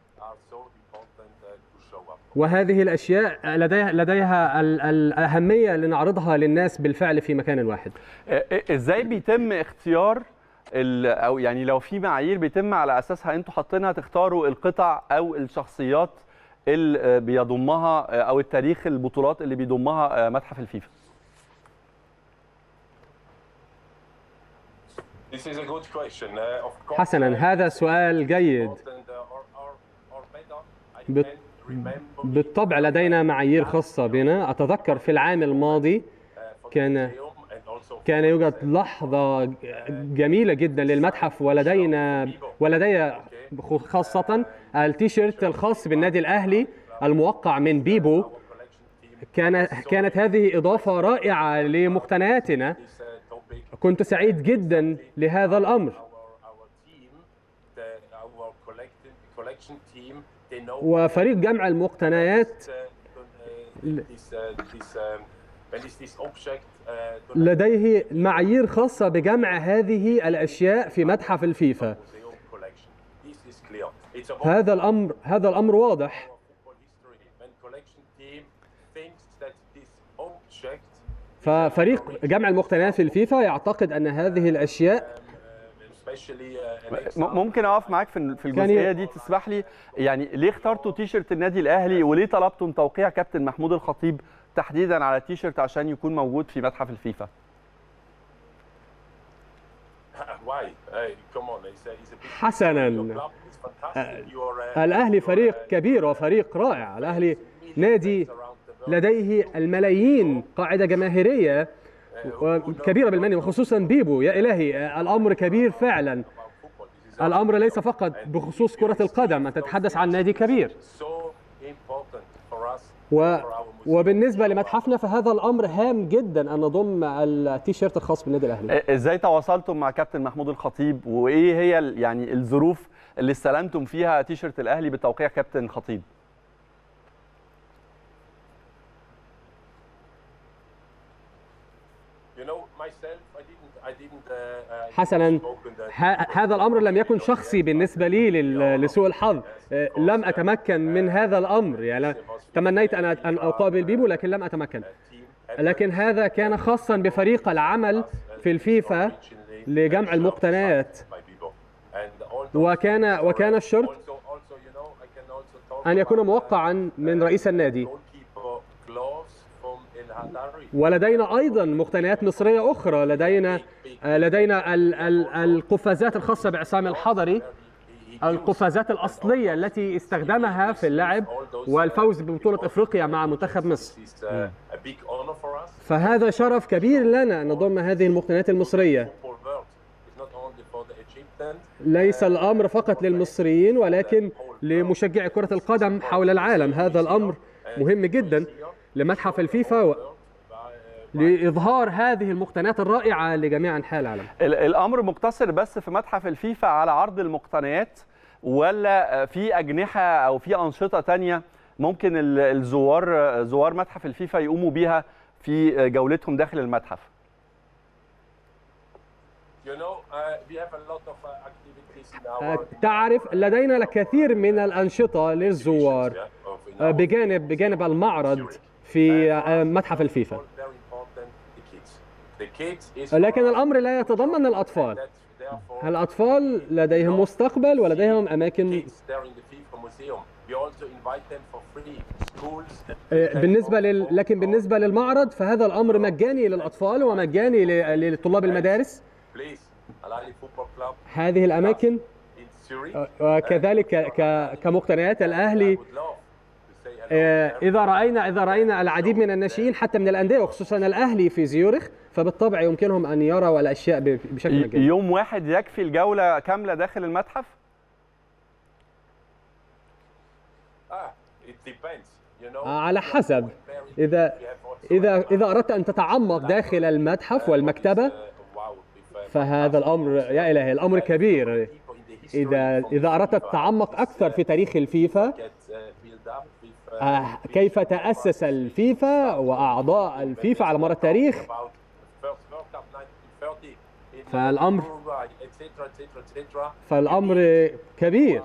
[SPEAKER 4] وهذه الأشياء لديها, لديها الأهمية لنعرضها للناس بالفعل في مكان واحد.
[SPEAKER 1] إزاي بيتم اختيار، أو يعني لو في معايير بيتم على أساسها أنتوا حاطينها تختاروا القطع أو الشخصيات اللي بيضمها، أو التاريخ البطولات اللي بيضمها متحف الفيفا؟
[SPEAKER 4] حسنا، هذا سؤال جيد. بالطبع لدينا معايير خاصة بنا. أتذكر في العام الماضي كان كان يوجد لحظة جميلة جدا للمتحف، ولدينا ولدي خاصة التيشيرت الخاص بالنادي الأهلي الموقع من بيبو. كان كانت هذه إضافة رائعة لمقتنياتنا. كنت سعيد جدا لهذا الأمر. وفريق جمع المقتنيات لديه معايير خاصة بجمع هذه الأشياء في متحف الفيفا. هذا الأمر هذا الأمر واضح. ففريق جمع المقتنيات في الفيفا يعتقد أن هذه الأشياء.
[SPEAKER 1] ممكن أقف معاك في الجزئية دي تسمح لي؟ يعني ليه اخترتوا تيشيرت النادي الأهلي، وليه طلبتم توقيع كابتن محمود الخطيب تحديدا على التيشيرت عشان يكون موجود في متحف الفيفا؟
[SPEAKER 4] حسنا، الأهلي فريق كبير وفريق رائع. الأهلي نادي لديه الملايين، قاعدة جماهيرية كبيرة بالمني، وخصوصا بيبو. يا إلهي، الأمر كبير فعلا. الأمر ليس فقط بخصوص كرة القدم، أنت تتحدث عن نادي كبير. و... وبالنسبة لمتحفنا فهذا الأمر هام جدا أن نضم التيشيرت الخاص بالنادي الأهلي.
[SPEAKER 1] إزاي تواصلتم مع كابتن محمود الخطيب، وإيه هي يعني الظروف اللي استلمتم فيها تيشيرت الأهلي بتوقيع كابتن خطيب؟
[SPEAKER 4] حسنا، هذا الأمر لم يكن شخصي بالنسبة لي لسوء الحظ. لم أتمكن من هذا الأمر. يعني تمنيت أن أقابل بيبو لكن لم أتمكن. لكن هذا كان خاصا بفريق العمل في الفيفا لجمع المقتنيات. وكان وكان الشرط أن يكون موقعا من رئيس النادي. ولدينا أيضا مقتنيات مصرية أخرى. لدينا لدينا القفازات الخاصة بعصام الحضري، القفازات الأصلية التي استخدمها في اللعب والفوز ببطولة إفريقيا مع منتخب مصر. فهذا شرف كبير لنا أن نضم هذه المقتنيات المصرية. ليس الأمر فقط للمصريين ولكن لمشجعي كرة القدم حول العالم. هذا الأمر مهم جدا لمتحف الفيفا لإظهار هذه المقتنيات الرائعة لجميع أنحاء العالم.
[SPEAKER 1] الأمر مقتصر بس في متحف الفيفا على عرض المقتنيات، ولا في أجنحة أو في أنشطة تانية ممكن الزوار زوار متحف الفيفا يقوموا بيها في جولتهم داخل المتحف؟
[SPEAKER 4] تعرف لدينا الكثير من الأنشطة للزوار بجانب بجانب المعرض في متحف الفيفا، لكن الأمر لا يتضمن الأطفال. الأطفال لديهم مستقبل ولديهم أماكن بالنسبة لل... لكن بالنسبة للمعرض فهذا الأمر مجاني للأطفال ومجاني لطلاب المدارس. هذه الأماكن وكذلك ك... كمقتنيات الأهلي. إذا رأينا إذا رأينا العديد من الناشئين حتى من الأندية وخصوصا الأهلي في زيورخ، فبالطبع يمكنهم أن يروا الأشياء بشكل مجاني.
[SPEAKER 1] يوم واحد يكفي الجولة كاملة داخل المتحف؟
[SPEAKER 4] على حسب. إذا إذا إذا أردت أن تتعمق داخل المتحف والمكتبة فهذا الأمر يا إلهي الأمر كبير. إذا إذا أردت التعمق أكثر في تاريخ الفيفا، كيف تأسس الفيفا وأعضاء الفيفا على مر التاريخ، فالأمر فالأمر كبير.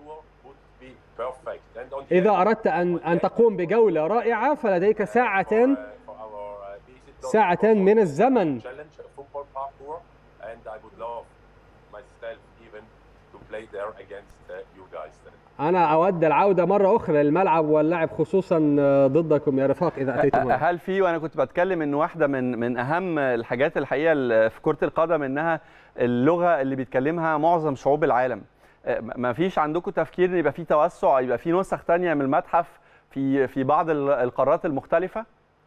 [SPEAKER 4] إذا أردت أن أن تقوم بجولة رائعة فلديك ساعتين ساعتين من الزمن. أنا أود العودة مرة أخرى للملعب واللعب خصوصا ضدكم يا رفاق إذا أتيتم.
[SPEAKER 1] هل في، وأنا كنت بتكلم إن واحدة من من أهم الحاجات الحقيقة في كرة القدم إنها اللغة اللي بيتكلمها معظم شعوب العالم. ما فيش عندكم تفكير ان يبقى في توسع، يبقى في نسخ تانية من المتحف في في بعض القارات المختلفة؟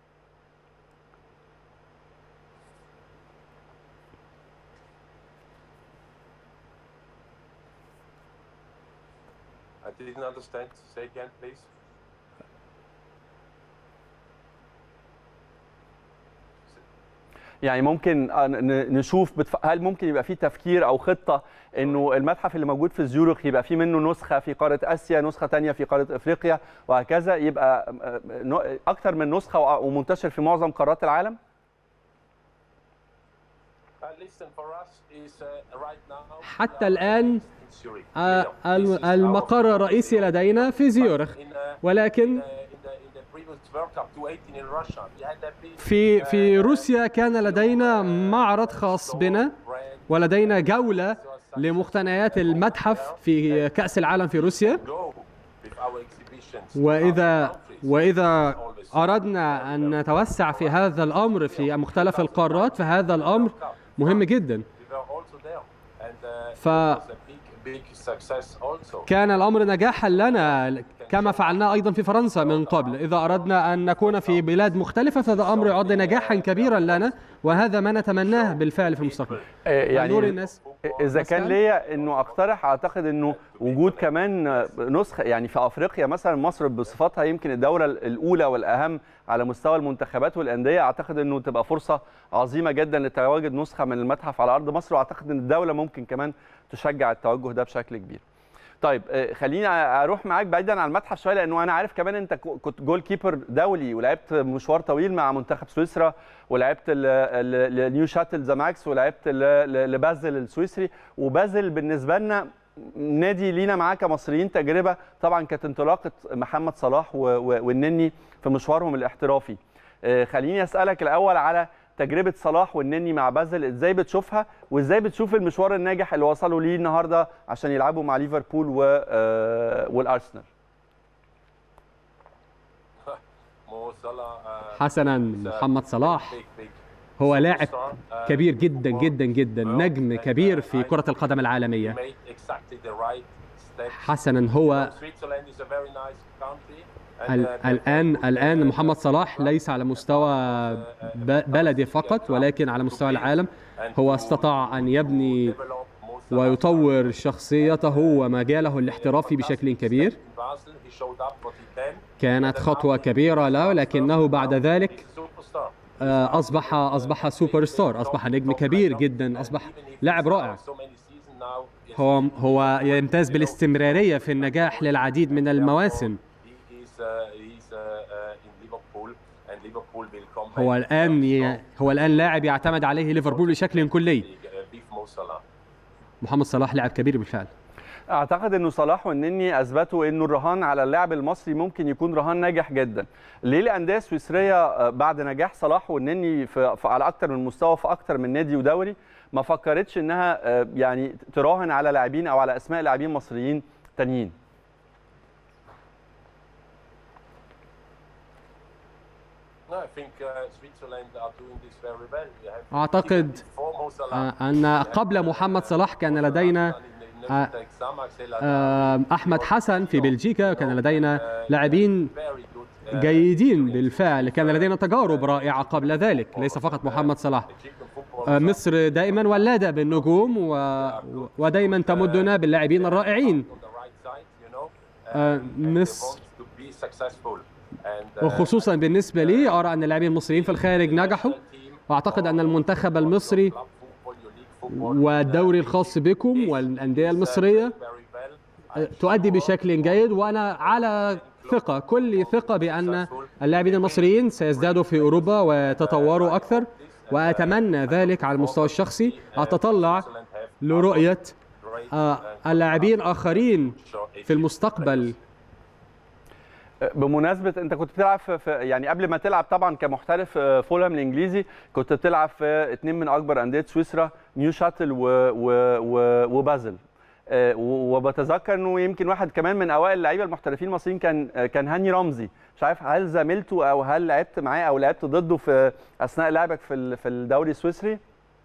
[SPEAKER 3] I didn't understand. Say again, please.
[SPEAKER 1] يعني ممكن نشوف، هل ممكن يبقى في تفكير او خطه انه المتحف اللي موجود في زيورخ يبقى في منه نسخه في قاره اسيا، نسخه ثانيه في قاره افريقيا، وهكذا يبقى اكثر من نسخه ومنتشر في معظم قارات العالم؟
[SPEAKER 4] حتى الان المقر الرئيسي لدينا في زيورخ، ولكن في في روسيا كان لدينا معرض خاص بنا ولدينا جولة لمقتنيات المتحف في كأس العالم في روسيا. وإذا وإذا أردنا أن نتوسع في هذا الأمر في مختلف القارات فهذا الأمر مهم جدا. فكان الأمر نجاحا لنا كما فعلنا أيضا في فرنسا من قبل. إذا أردنا أن نكون في بلاد مختلفة فهذا أمر يعد نجاحا كبيرا لنا، وهذا ما نتمناه بالفعل في المستقبل.
[SPEAKER 1] يعني نور الناس إذا كان ليا إنه أقترح، أعتقد إنه وجود كمان نسخة يعني في أفريقيا مثلا، مصر بصفتها يمكن الدولة الأولى والأهم على مستوى المنتخبات والأندية، أعتقد إنه تبقى فرصة عظيمة جدا لتواجد نسخة من المتحف على أرض مصر، وأعتقد إن الدولة ممكن كمان تشجع التوجه ده بشكل كبير. طيب خليني اروح معاك بعيدا عن المتحف شويه، لانه انا عارف كمان انت كنت جول كيبر دولي ولعبت مشوار طويل مع منتخب سويسرا، ولعبت لنيو شاتل زاماكس، ولعبت لبازل السويسري. وبازل بالنسبه لنا نادي لينا معاه كمصريين تجربه طبعا كانت انطلاقه محمد صلاح والنني في مشوارهم الاحترافي. خليني اسالك الاول على تجربة صلاح والنني مع بازل، ازاي بتشوفها وازاي بتشوف المشوار الناجح اللي وصلوا ليه النهارده عشان يلعبوا مع ليفربول والارسنال؟
[SPEAKER 4] حسنا، محمد صلاح هو لاعب كبير جدا جدا جدا، نجم كبير في كرة القدم العالمية. حسنا، هو الآن الآن محمد صلاح ليس على مستوى بلدي فقط ولكن على مستوى العالم. هو استطاع أن يبني ويطور شخصيته ومجاله الاحترافي بشكل كبير. كانت خطوة كبيرة له، لكنه بعد ذلك أصبح أصبح سوبر ستار، أصبح نجم كبير جدا، أصبح لاعب رائع. هو هو يمتاز بالاستمرارية في النجاح للعديد من المواسم. هو الآن هو الآن لاعب يعتمد عليه ليفربول بشكل كلي. محمد صلاح لاعب كبير بالفعل.
[SPEAKER 1] اعتقد انه صلاح والنني اثبتوا انه الرهان على اللاعب المصري ممكن يكون رهان ناجح جدا. ليه الانديه السويسريه بعد نجاح صلاح والنني في على اكثر من مستوى في اكثر من نادي ودوري ما فكرتش انها يعني تراهن على لاعبين او على اسماء لاعبين مصريين تانيين؟
[SPEAKER 4] اعتقد ان قبل محمد صلاح كان لدينا أحمد حسن في بلجيكا، كان لدينا لاعبين جيدين بالفعل، كان لدينا تجارب رائعة قبل ذلك، ليس فقط محمد صلاح. مصر دائما ولادة بالنجوم ودائما تمدنا باللاعبين الرائعين. مصر وخصوصا بالنسبة لي أرى أن اللاعبين المصريين في الخارج نجحوا، وأعتقد أن المنتخب المصري والدوري الخاص بكم والأندية المصرية تؤدي بشكل جيد، وأنا على ثقة كل ثقة بأن اللاعبين المصريين سيزدادوا في أوروبا ويتطوروا أكثر، وأتمنى ذلك على المستوى الشخصي. أتطلع لرؤية اللاعبين آخرين في المستقبل.
[SPEAKER 1] بمناسبة انت كنت بتلعب في يعني قبل ما تلعب طبعا كمحترف فولهام الانجليزي، كنت بتلعب في اثنين من اكبر انديه سويسرا، نيو شاتل و و و وبازل، وبتذكر انه يمكن واحد كمان من اوائل اللعيبه المحترفين المصريين كان كان هاني رمزي. مش عارف هل زميلته او هل لعبت معاه او لعبت ضده في اثناء لعبك في في الدوري السويسري؟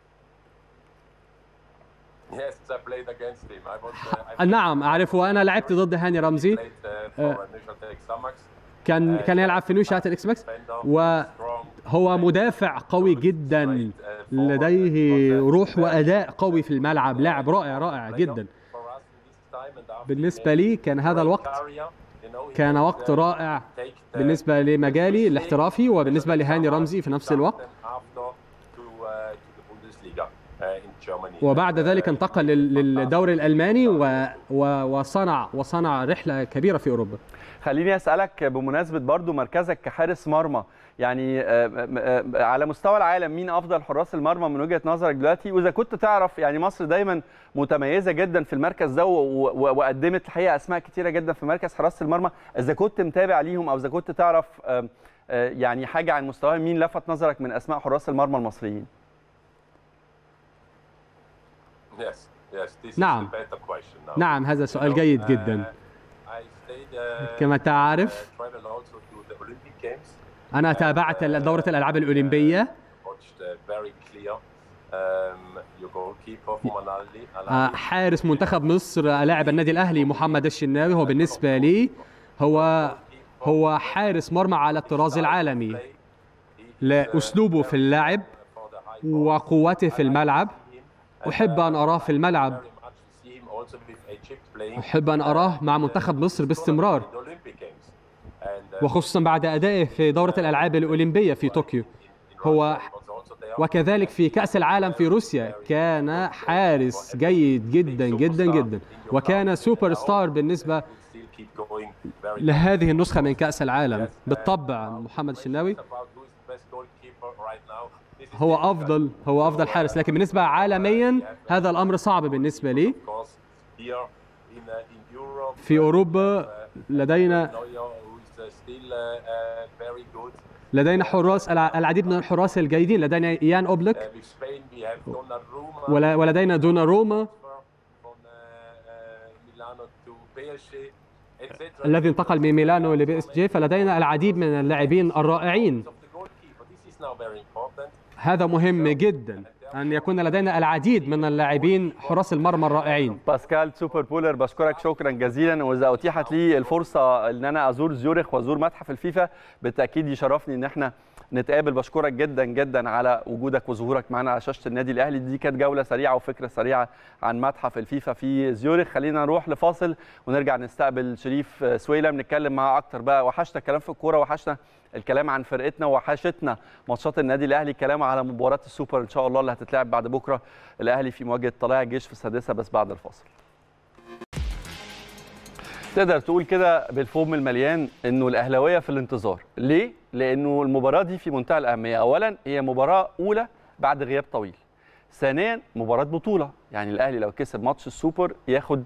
[SPEAKER 4] نعم أعرف، وأنا لعبت ضد هاني رمزي. كان كان يلعب في نيوشاتل إكس ماكس، وهو مدافع قوي جدا، لديه روح وأداء قوي في الملعب، لاعب رائع رائع جدا. بالنسبة لي كان هذا الوقت كان وقت رائع بالنسبة لمجالي الاحترافي، وبالنسبة لهاني رمزي في نفس الوقت. وبعد ذلك انتقل للدوري الألماني وصنع وصنع رحلة كبيرة في أوروبا.
[SPEAKER 1] خليني أسألك بمناسبة برضو مركزك كحارس مرمى، يعني على مستوى العالم مين أفضل حراس المرمى من وجهة نظرك دلوقتي؟ وإذا كنت تعرف، يعني مصر دايما متميزة جدا في المركز ده وقدمت الحقيقة أسماء كتيرة جدا في مركز حراسة المرمى، إذا كنت متابع ليهم أو إذا كنت تعرف يعني حاجة عن مستواهم، مين لفت نظرك من أسماء حراس المرمى المصريين؟
[SPEAKER 4] نعم نعم هذا سؤال جيد جدا. كما تعرف أنا تابعت دورة الألعاب الأولمبية. حارس منتخب مصر لاعب النادي الأهلي محمد الشناوي، هو بالنسبة لي هو هو حارس مرمى على الطراز العالمي، لأسلوبه في اللعب وقوته في الملعب. أحب أن أراه في الملعب، أحب أن أراه مع منتخب مصر باستمرار، وخصوصا بعد أدائه في دورة الألعاب الأولمبية في طوكيو. هو وكذلك في كأس العالم في روسيا كان حارس جيد جدا جدا جدا، وكان سوبر ستار بالنسبة لهذه النسخة من كأس العالم. بالطبع محمد الشناوي هو أفضل هو أفضل حارس، لكن بالنسبة عالميا هذا الأمر صعب بالنسبة لي. في أوروبا لدينا لدينا حراس العديد من الحراس الجيدين، لدينا إيان أوبلك ولدينا دوناروما الذي انتقل من ميلانو لبي اس جي، فلدينا العديد من اللاعبين الرائعين. هذا مهم جدا أن يكون لدينا العديد من اللاعبين حراس المرمى الرائعين.
[SPEAKER 1] باسكال سوبر بولر، بشكرك شكرا جزيلا، وإذا أتيحت لي الفرصة أن أنا أزور زيورخ وأزور متحف الفيفا بالتأكيد يشرفني أن احنا نتقابل. بشكرك جدا جدا على وجودك وظهورك معنا على شاشه النادي الاهلي. دي كانت جوله سريعه وفكره سريعه عن متحف الفيفا في زيورخ. خلينا نروح لفاصل ونرجع نستقبل شريف سويلم نتكلم معاه اكتر بقى. وحشنا الكلام في الكوره، وحشنا الكلام عن فرقتنا، وحشتنا ماتشات النادي الاهلي، كلام على مباراه السوبر ان شاء الله اللي هتتلعب بعد بكره، الاهلي في مواجهه طلائع الجيش في السادسه، بس بعد الفاصل. تقدر تقول كده بالفم المليان انه الاهلاويه في الانتظار. ليه؟ لانه المباراه دي في منتهى الاهميه. اولا هي مباراه اولى بعد غياب طويل. ثانيا مباراه بطوله، يعني الاهلي لو كسب ماتش السوبر ياخد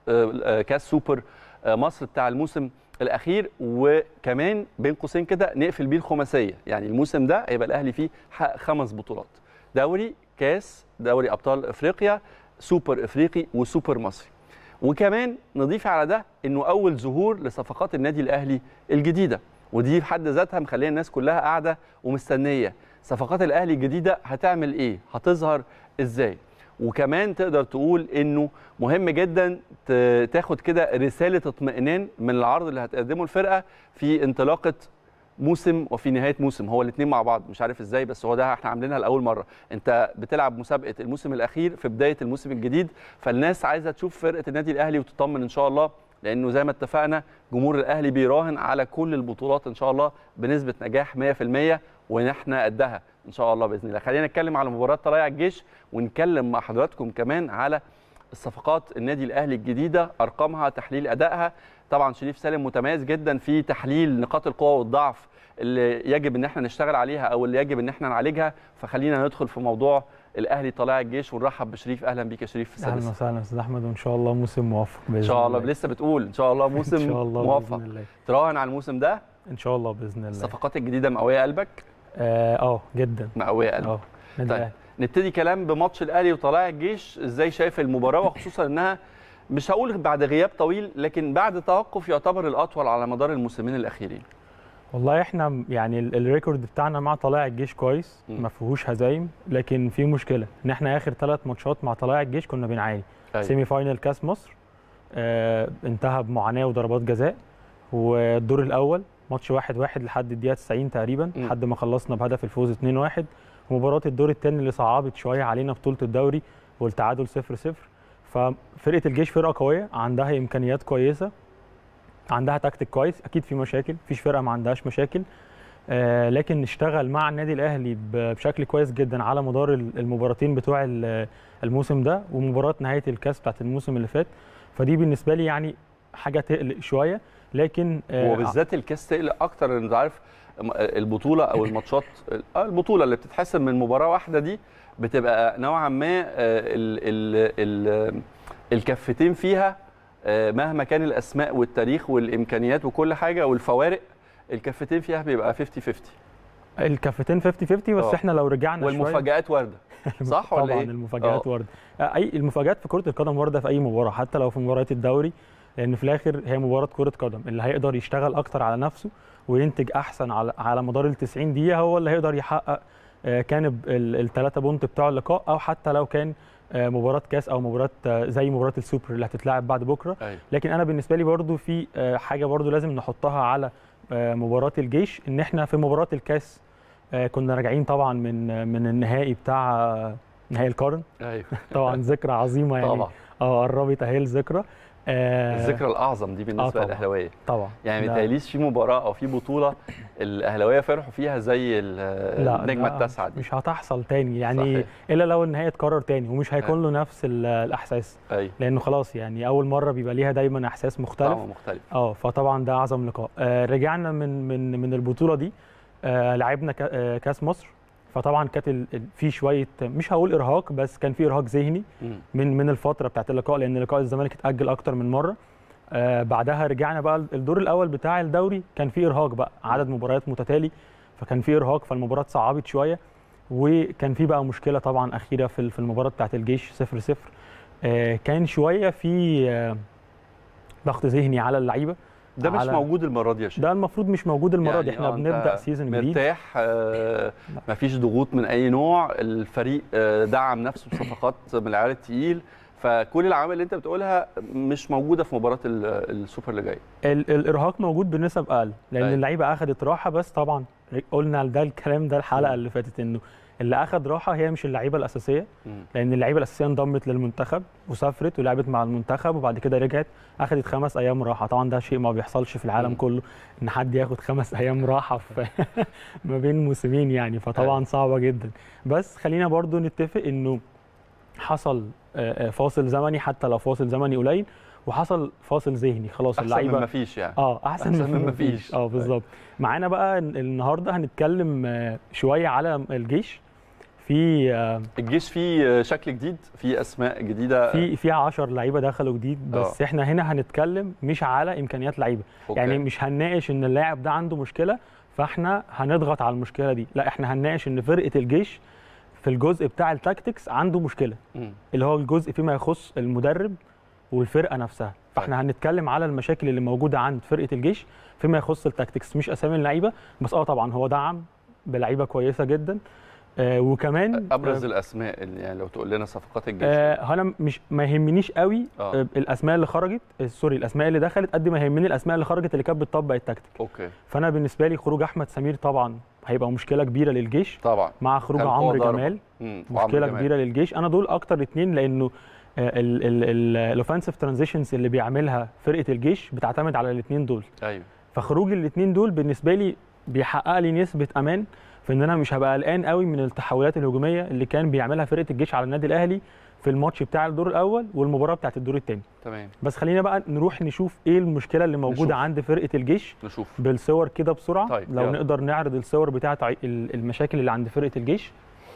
[SPEAKER 1] كاس سوبر مصر بتاع الموسم الاخير، وكمان بين قوسين كده نقفل بيه الخماسيه. يعني الموسم ده هيبقى الاهلي فيه حقق خمس بطولات: دوري، كاس، دوري ابطال افريقيا، سوبر افريقي، وسوبر مصري. وكمان نضيف على ده انه اول ظهور لصفقات النادي الاهلي الجديده، ودي في حد ذاتها مخليه الناس كلها قاعده ومستنيه صفقات الاهلي الجديده هتعمل ايه، هتظهر ازاي. وكمان تقدر تقول انه مهم جدا تاخد كده رساله اطمئنان من العرض اللي هتقدمه الفرقه في انطلاقه موسم وفي نهايه موسم، هو الاثنين مع بعض، مش عارف ازاي بس هو ده احنا عاملينها لاول مره. انت بتلعب مسابقه الموسم الاخير في بدايه الموسم الجديد، فالناس عايزه تشوف فرقه النادي الاهلي وتطمن ان شاء الله، لانه زي ما اتفقنا جمهور الاهلي بيراهن على كل البطولات ان شاء الله بنسبه نجاح مية في المية، ونحن قدها ان شاء الله باذن الله. خلينا نتكلم على مباراه طلائع الجيش، ونتكلم مع حضراتكم كمان على الصفقات النادي الاهلي الجديده، ارقامها، تحليل ادائها. طبعا شريف سالم متميز جدا في تحليل نقاط القوه والضعف اللي يجب ان احنا نشتغل عليها او اللي يجب ان احنا نعالجها. فخلينا ندخل في موضوع الاهلي طلائع الجيش ونرحب بشريف. اهلا بيك يا شريف في السادسه.
[SPEAKER 5] اهلا وسهلا استاذ احمد، وان شاء الله موسم موفق باذن الله.
[SPEAKER 1] ان شاء الله. لسه بتقول ان شاء الله موسم
[SPEAKER 5] إن شاء الله
[SPEAKER 1] موفق
[SPEAKER 5] بإذن الله.
[SPEAKER 1] تراهن على الموسم ده
[SPEAKER 5] ان شاء الله باذن الله.
[SPEAKER 1] الصفقات الجديده مقويه قلبك؟
[SPEAKER 5] اه, آه جدا
[SPEAKER 1] مقويه قلبك.
[SPEAKER 5] اه
[SPEAKER 1] طيب نبتدي كلام بماتش الاهلي وطلائع الجيش. ازاي شايف المباراه، وخصوصا انها مش هقول بعد غياب طويل لكن بعد توقف يعتبر الاطول على مدار الموسمين الاخيرين؟
[SPEAKER 5] والله احنا يعني الريكورد بتاعنا مع طلائع الجيش كويس، ما فيهوش هزايم، لكن في مشكله ان احنا اخر ثلاث ماتشات مع طلائع الجيش كنا بنعاني. أيوة. سيمي فاينل كاس مصر آه انتهى بمعاناه وضربات جزاء، والدور الاول ماتش واحد واحد لحد الدقيقه تسعين تقريبا، م. لحد ما خلصنا بهدف الفوز اتنين واحد. ومباراه الدور الثاني اللي صعبت شويه علينا بطوله الدوري والتعادل صفر صفر. ففرقه الجيش فرقه قويه، عندها امكانيات كويسه، عندها تكتيك كويس. اكيد في مشاكل، مفيش فرقه ما عندهاش مشاكل، آه لكن نشتغل مع النادي الاهلي بشكل كويس جدا على مدار المباراتين بتوع الموسم ده ومباراه نهايه الكاس بتاعت الموسم اللي فات. فدي بالنسبه لي يعني حاجه تقلق شويه، لكن
[SPEAKER 1] آه وبالذات الكاس تقلق اكتر. انت عارف البطوله او الماتشات البطوله اللي بتتحسم من مباراه واحده دي بتبقى نوعا ما ال ال ال الكفتين فيها مهما كان الاسماء والتاريخ والامكانيات وكل حاجه والفوارق، الكفتين فيها بيبقى خمسين خمسين.
[SPEAKER 5] الكفتين خمسين خمسين، بس أوه. احنا لو رجعنا
[SPEAKER 1] والمفاجآت وارده صح ولا
[SPEAKER 5] طبعا
[SPEAKER 1] ايه؟
[SPEAKER 5] المفاجآت وارده. اي المفاجآت في كره القدم وارده في اي مباراه، حتى لو في مباريات الدوري، لان في الاخر هي مباراه كره قدم. اللي هيقدر يشتغل اكتر على نفسه وينتج احسن على على مدار ال تسعين دقيقه هو اللي هيقدر يحقق كان الثلاثه بونت بتوع اللقاء، او حتى لو كان مباراه كاس او مباراه زي مباراه السوبر اللي هتتلعب بعد بكره. أيوة. لكن انا بالنسبه لي برضو في حاجه برضو لازم نحطها على مباراه الجيش، ان احنا في مباراه الكاس كنا راجعين طبعا من من النهائي بتاع نهائي القرن.
[SPEAKER 1] ايوه
[SPEAKER 5] طبعا ذكرى عظيمه يعني.
[SPEAKER 1] طبعا
[SPEAKER 5] اه قربت اهي الذكرى،
[SPEAKER 1] آه الذكرى الاعظم دي بالنسبه
[SPEAKER 5] آه
[SPEAKER 1] للاهلاويه
[SPEAKER 5] طبعا.
[SPEAKER 1] يعني ما تهيأليش في مباراه او في بطوله الاهلاويه فرحوا فيها زي النجمه التاسعه دي.
[SPEAKER 5] مش هتحصل تاني يعني. صحيح. الا لو النهائي اتكرر تاني، ومش هيكون له نفس الاحساس.
[SPEAKER 1] أيوة.
[SPEAKER 5] لانه خلاص يعني اول مره بيبقى ليها دايما احساس مختلف.
[SPEAKER 1] طبعا مختلف.
[SPEAKER 5] اه فطبعا ده اعظم لقاء. آه رجعنا من من من البطوله دي، آه لعبنا كاس مصر، فطبعا كانت في شويه مش هقول ارهاق، بس كان في ارهاق ذهني من من الفتره بتاعت اللقاء، لان لقاء الزمالك اتاجل اكتر من مره. آه بعدها رجعنا بقى الدور الاول بتاع الدوري، كان في ارهاق بقى، عدد مباريات متتالي، فكان في ارهاق، فالمباراه صعبت شويه. وكان في بقى مشكله طبعا اخيره في في المباراه بتاعت الجيش صفر صفر. آه كان شويه في آه ضغط ذهني على اللعيبه.
[SPEAKER 1] ده مش موجود المره دي يا شيخ.
[SPEAKER 5] ده المفروض مش موجود المره يعني دي. احنا بنبدا سيزون جديد
[SPEAKER 1] مرتاح، آه مفيش ضغوط من اي نوع، الفريق آه دعم نفسه بصفقات من العيار التقيل، فكل العوامل اللي انت بتقولها مش موجوده في مباراه السوبر اللي جاي.
[SPEAKER 5] الارهاق موجود بنسب اقل، لان اللعيبه اخذت راحه، بس طبعا قلنا ده الكلام ده الحلقه اللي فاتت، انه اللي اخذ راحه هي مش اللعيبه الاساسيه، لان اللعيبه الاساسيه انضمت للمنتخب وسافرت ولعبت مع المنتخب وبعد كده رجعت اخذت خمس ايام راحه. طبعا ده شيء ما بيحصلش في العالم كله ان حد ياخد خمس ايام راحه في ما بين موسمين يعني، فطبعا صعبه جدا. بس خلينا برضو نتفق انه حصل فاصل زمني حتى لو فاصل زمني قليل، وحصل فاصل ذهني خلاص اللعيبه
[SPEAKER 1] احسن من مفيش يعني.
[SPEAKER 5] اه احسن, أحسن من مفيش. اه بالظبط. معانا بقى النهارده هنتكلم شويه على الجيش. في
[SPEAKER 1] الجيش فيه شكل جديد، في اسماء جديده،
[SPEAKER 5] في في عشرة لعيبه دخلوا جديد، بس أوه. احنا هنا هنتكلم مش على امكانيات لعيبه، يعني مش هنناقش ان اللاعب ده عنده مشكله فاحنا هنضغط على المشكله دي، لا احنا هنناقش ان فرقه الجيش في الجزء بتاع التاكتكس عنده مشكله، م. اللي هو الجزء فيما يخص المدرب والفرقه نفسها. فاحنا هنتكلم على المشاكل اللي موجوده عند فرقه الجيش فيما يخص التاكتكس، مش اسامي اللعيبه بس. اه طبعا هو دعم بلعيبه كويسه جدا، آه وكمان
[SPEAKER 1] ابرز آه الاسماء اللي يعني لو تقول لنا صفقات الجيش.
[SPEAKER 5] آه انا مش ما يهمنيش قوي آه. الاسماء اللي خرجت، سوري الاسماء اللي دخلت، قد ما يهمني الاسماء اللي خرجت اللي كانت بتطبق التكتيك.
[SPEAKER 1] اوكي.
[SPEAKER 5] فانا بالنسبه لي خروج احمد سمير طبعا هيبقى مشكله كبيره للجيش
[SPEAKER 1] طبعا،
[SPEAKER 5] مع خروج عمرو جمال مشكله جمال. كبيره للجيش. انا دول اكتر اتنين، لانه الاوفنسيف ترانزيشنز اللي بيعملها فرقه الجيش بتعتمد على الاثنين دول.
[SPEAKER 1] ايوه.
[SPEAKER 5] فخروج الاثنين دول بالنسبه لي بيحقق لي نسبه امان في ان انا مش هبقى قلقان قوي من التحولات الهجوميه اللي كان بيعملها فرقه الجيش على النادي الاهلي في الماتش بتاع الدور الاول والمباراه بتاعه الدور الثاني.
[SPEAKER 1] تمام.
[SPEAKER 5] بس خلينا بقى نروح نشوف ايه المشكله اللي موجوده نشوف. عند فرقه الجيش
[SPEAKER 1] نشوف
[SPEAKER 5] بالصور كده بسرعه.
[SPEAKER 1] طيب.
[SPEAKER 5] لو
[SPEAKER 1] يلا.
[SPEAKER 5] نقدر نعرض الصور بتاعه المشاكل اللي عند فرقه الجيش.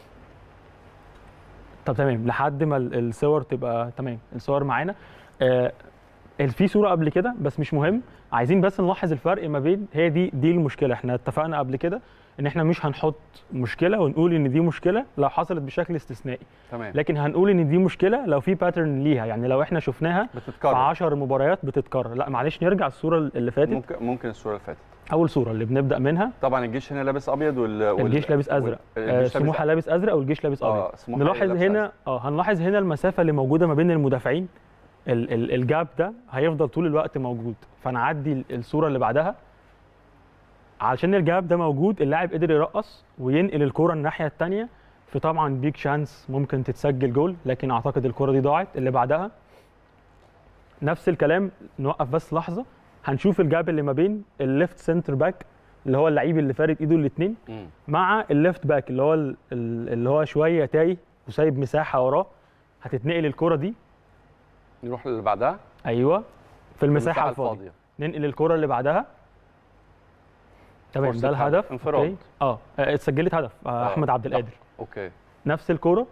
[SPEAKER 5] طب تمام لحد ما الصور تبقى تمام. الصور معانا آه في صوره قبل كده بس مش مهم، عايزين بس نلاحظ الفرق ما بين، هي دي دي المشكله. احنا اتفقنا قبل كده ان احنا مش هنحط مشكله ونقول ان دي مشكله لو حصلت بشكل استثنائي،
[SPEAKER 1] تمام.
[SPEAKER 5] لكن هنقول ان دي مشكله لو في باترن ليها، يعني لو احنا شفناها
[SPEAKER 1] بتتكرر
[SPEAKER 5] في عشر مباريات بتتكرر. لا معلش نرجع الصوره اللي فاتت.
[SPEAKER 1] ممكن ممكن الصوره اللي فاتت،
[SPEAKER 5] اول صوره اللي بنبدا منها.
[SPEAKER 1] طبعا الجيش هنا لابس ابيض وال...
[SPEAKER 5] الجيش لابس ازرق، آه سموحه لابس ازرق والجيش لابس ابيض.
[SPEAKER 1] آه
[SPEAKER 5] نلاحظ هنا اه هنلاحظ هنا المسافه اللي موجوده ما بين المدافعين، ال ال الجاب ده هيفضل طول الوقت موجود. فنعدي الصوره اللي بعدها. علشان الجاب ده موجود اللاعب قدر يرقص وينقل الكره الناحيه الثانيه، في طبعا بيك شانس ممكن تتسجل جول، لكن اعتقد الكره دي ضاعت. اللي بعدها نفس الكلام، نوقف بس لحظه هنشوف الجاب اللي ما بين الليفت سنتر باك اللي هو اللعيب اللي فارد ايده الاثنين مع الليفت باك اللي هو اللي هو شويه تايه وسايب مساحه وراه. هتتنقل الكره دي،
[SPEAKER 1] نروح اللي بعدها.
[SPEAKER 5] ايوه في المساحه الفاضيه ننقل الكره اللي بعدها. تمام ده الهدف.
[SPEAKER 1] انفراد.
[SPEAKER 5] اه اتسجلت هدف آه. احمد عبد القادر.
[SPEAKER 1] اوكي.
[SPEAKER 5] نفس الكوره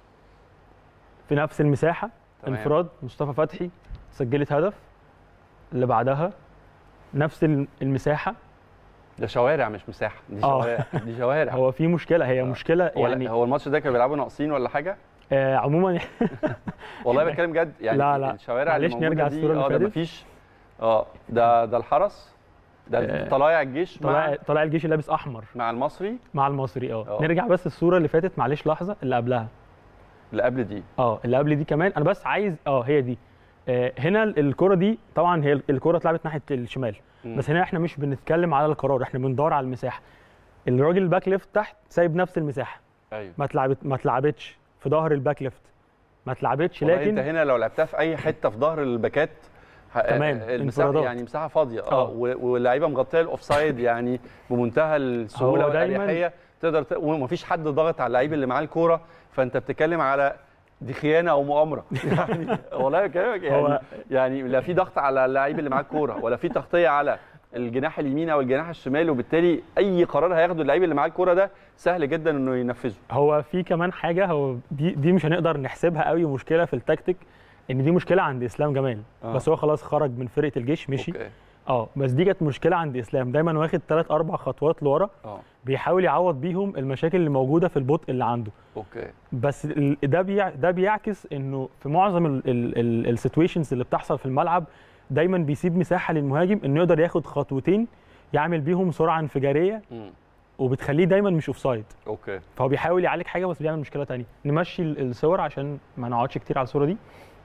[SPEAKER 5] في نفس المساحه. تمام. انفراد مصطفى فتحي سجلت هدف. اللي بعدها نفس المساحه.
[SPEAKER 1] ده شوارع مش مساحه، دي شوارع. آه. دي شوارع.
[SPEAKER 5] هو في مشكله، هي آه. مشكله يعني.
[SPEAKER 1] هو الماتش ده كانوا بيلعبوا ناقصين ولا حاجه؟
[SPEAKER 5] آه عموما
[SPEAKER 1] والله بتكلم جد يعني.
[SPEAKER 5] لا لا
[SPEAKER 1] الشوارع اللي موجوده
[SPEAKER 5] نرجع
[SPEAKER 1] دي اه ده مفيش. اه ده ده الحرس، ده طلائع الجيش
[SPEAKER 5] طلائع طلائع الجيش اللي لابس احمر
[SPEAKER 1] مع المصري
[SPEAKER 5] مع المصري اه نرجع بس الصوره اللي فاتت معلش لحظه، اللي قبلها
[SPEAKER 1] اللي قبل دي
[SPEAKER 5] اه اللي قبل دي كمان. انا بس عايز اه هي دي آه هنا الكره دي طبعا هي الكره اتلعبت ناحيه الشمال م. بس هنا احنا مش بنتكلم على القرار، احنا بندور على المساحه. الراجل الباك ليفت تحت سايب نفس المساحه.
[SPEAKER 1] ايوه
[SPEAKER 5] ما اتلعبت ما اتلعبتش في ظهر الباك ليفت، ما اتلعبتش. لكن
[SPEAKER 1] انت هنا لو لعبتها في اي حته في ظهر الباكات
[SPEAKER 5] تمام
[SPEAKER 1] المساحه يعني مساحه فاضيه اه واللعيبه مغطيه الاوفسايد يعني بمنتهى السهوله والاريحيه تقدر ت... ومفيش حد ضاغط على اللعيب اللي معاه الكوره، فانت بتتكلم على دي خيانه او مؤامره يعني والله كلامك يعني يعني لا في ضغط على اللعيب اللي معاه الكوره ولا في تغطيه على الجناح اليمين او الجناح الشمال، وبالتالي اي قرار هياخده اللعيب اللي معاه الكوره ده سهل جدا انه ينفذه.
[SPEAKER 5] هو في كمان حاجه، هو دي دي مش هنقدر نحسبها قوي مشكله في التكتيك، ان دي مشكله عند اسلام جمال. آه. بس هو خلاص خرج من فرقه الجيش مشي.
[SPEAKER 1] أوكي.
[SPEAKER 5] اه بس دي كانت مشكله عند اسلام، دايما واخد ثلاث اربع خطوات لورا
[SPEAKER 1] اه
[SPEAKER 5] بيحاول يعوض بيهم المشاكل اللي موجوده في البطء اللي عنده.
[SPEAKER 1] اوكي.
[SPEAKER 5] بس ده بيع ده بيعكس انه في معظم السيتويشنز اللي بتحصل في الملعب دايما بيسيب مساحه للمهاجم انه يقدر ياخد خطوتين يعمل بيهم سرعه انفجاريه م. وبتخليه دايما مش اوفسايد.
[SPEAKER 1] اوكي.
[SPEAKER 5] فهو بيحاول يعالج حاجه بس بيعمل مشكله ثانيه. نمشي الصور عشان ما نقعدش كتير على الصوره دي.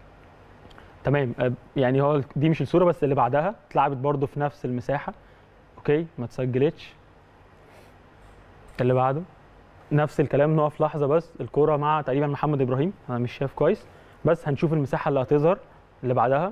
[SPEAKER 5] تمام يعني هو دي مش الصوره بس اللي بعدها اتلعبت برده في نفس المساحه. اوكي ما اتسجلتش. اللي بعده نفس الكلام، نقف لحظه بس، الكوره مع تقريبا محمد ابراهيم، انا مش شايف كويس بس هنشوف المساحه اللي هتظهر. اللي بعدها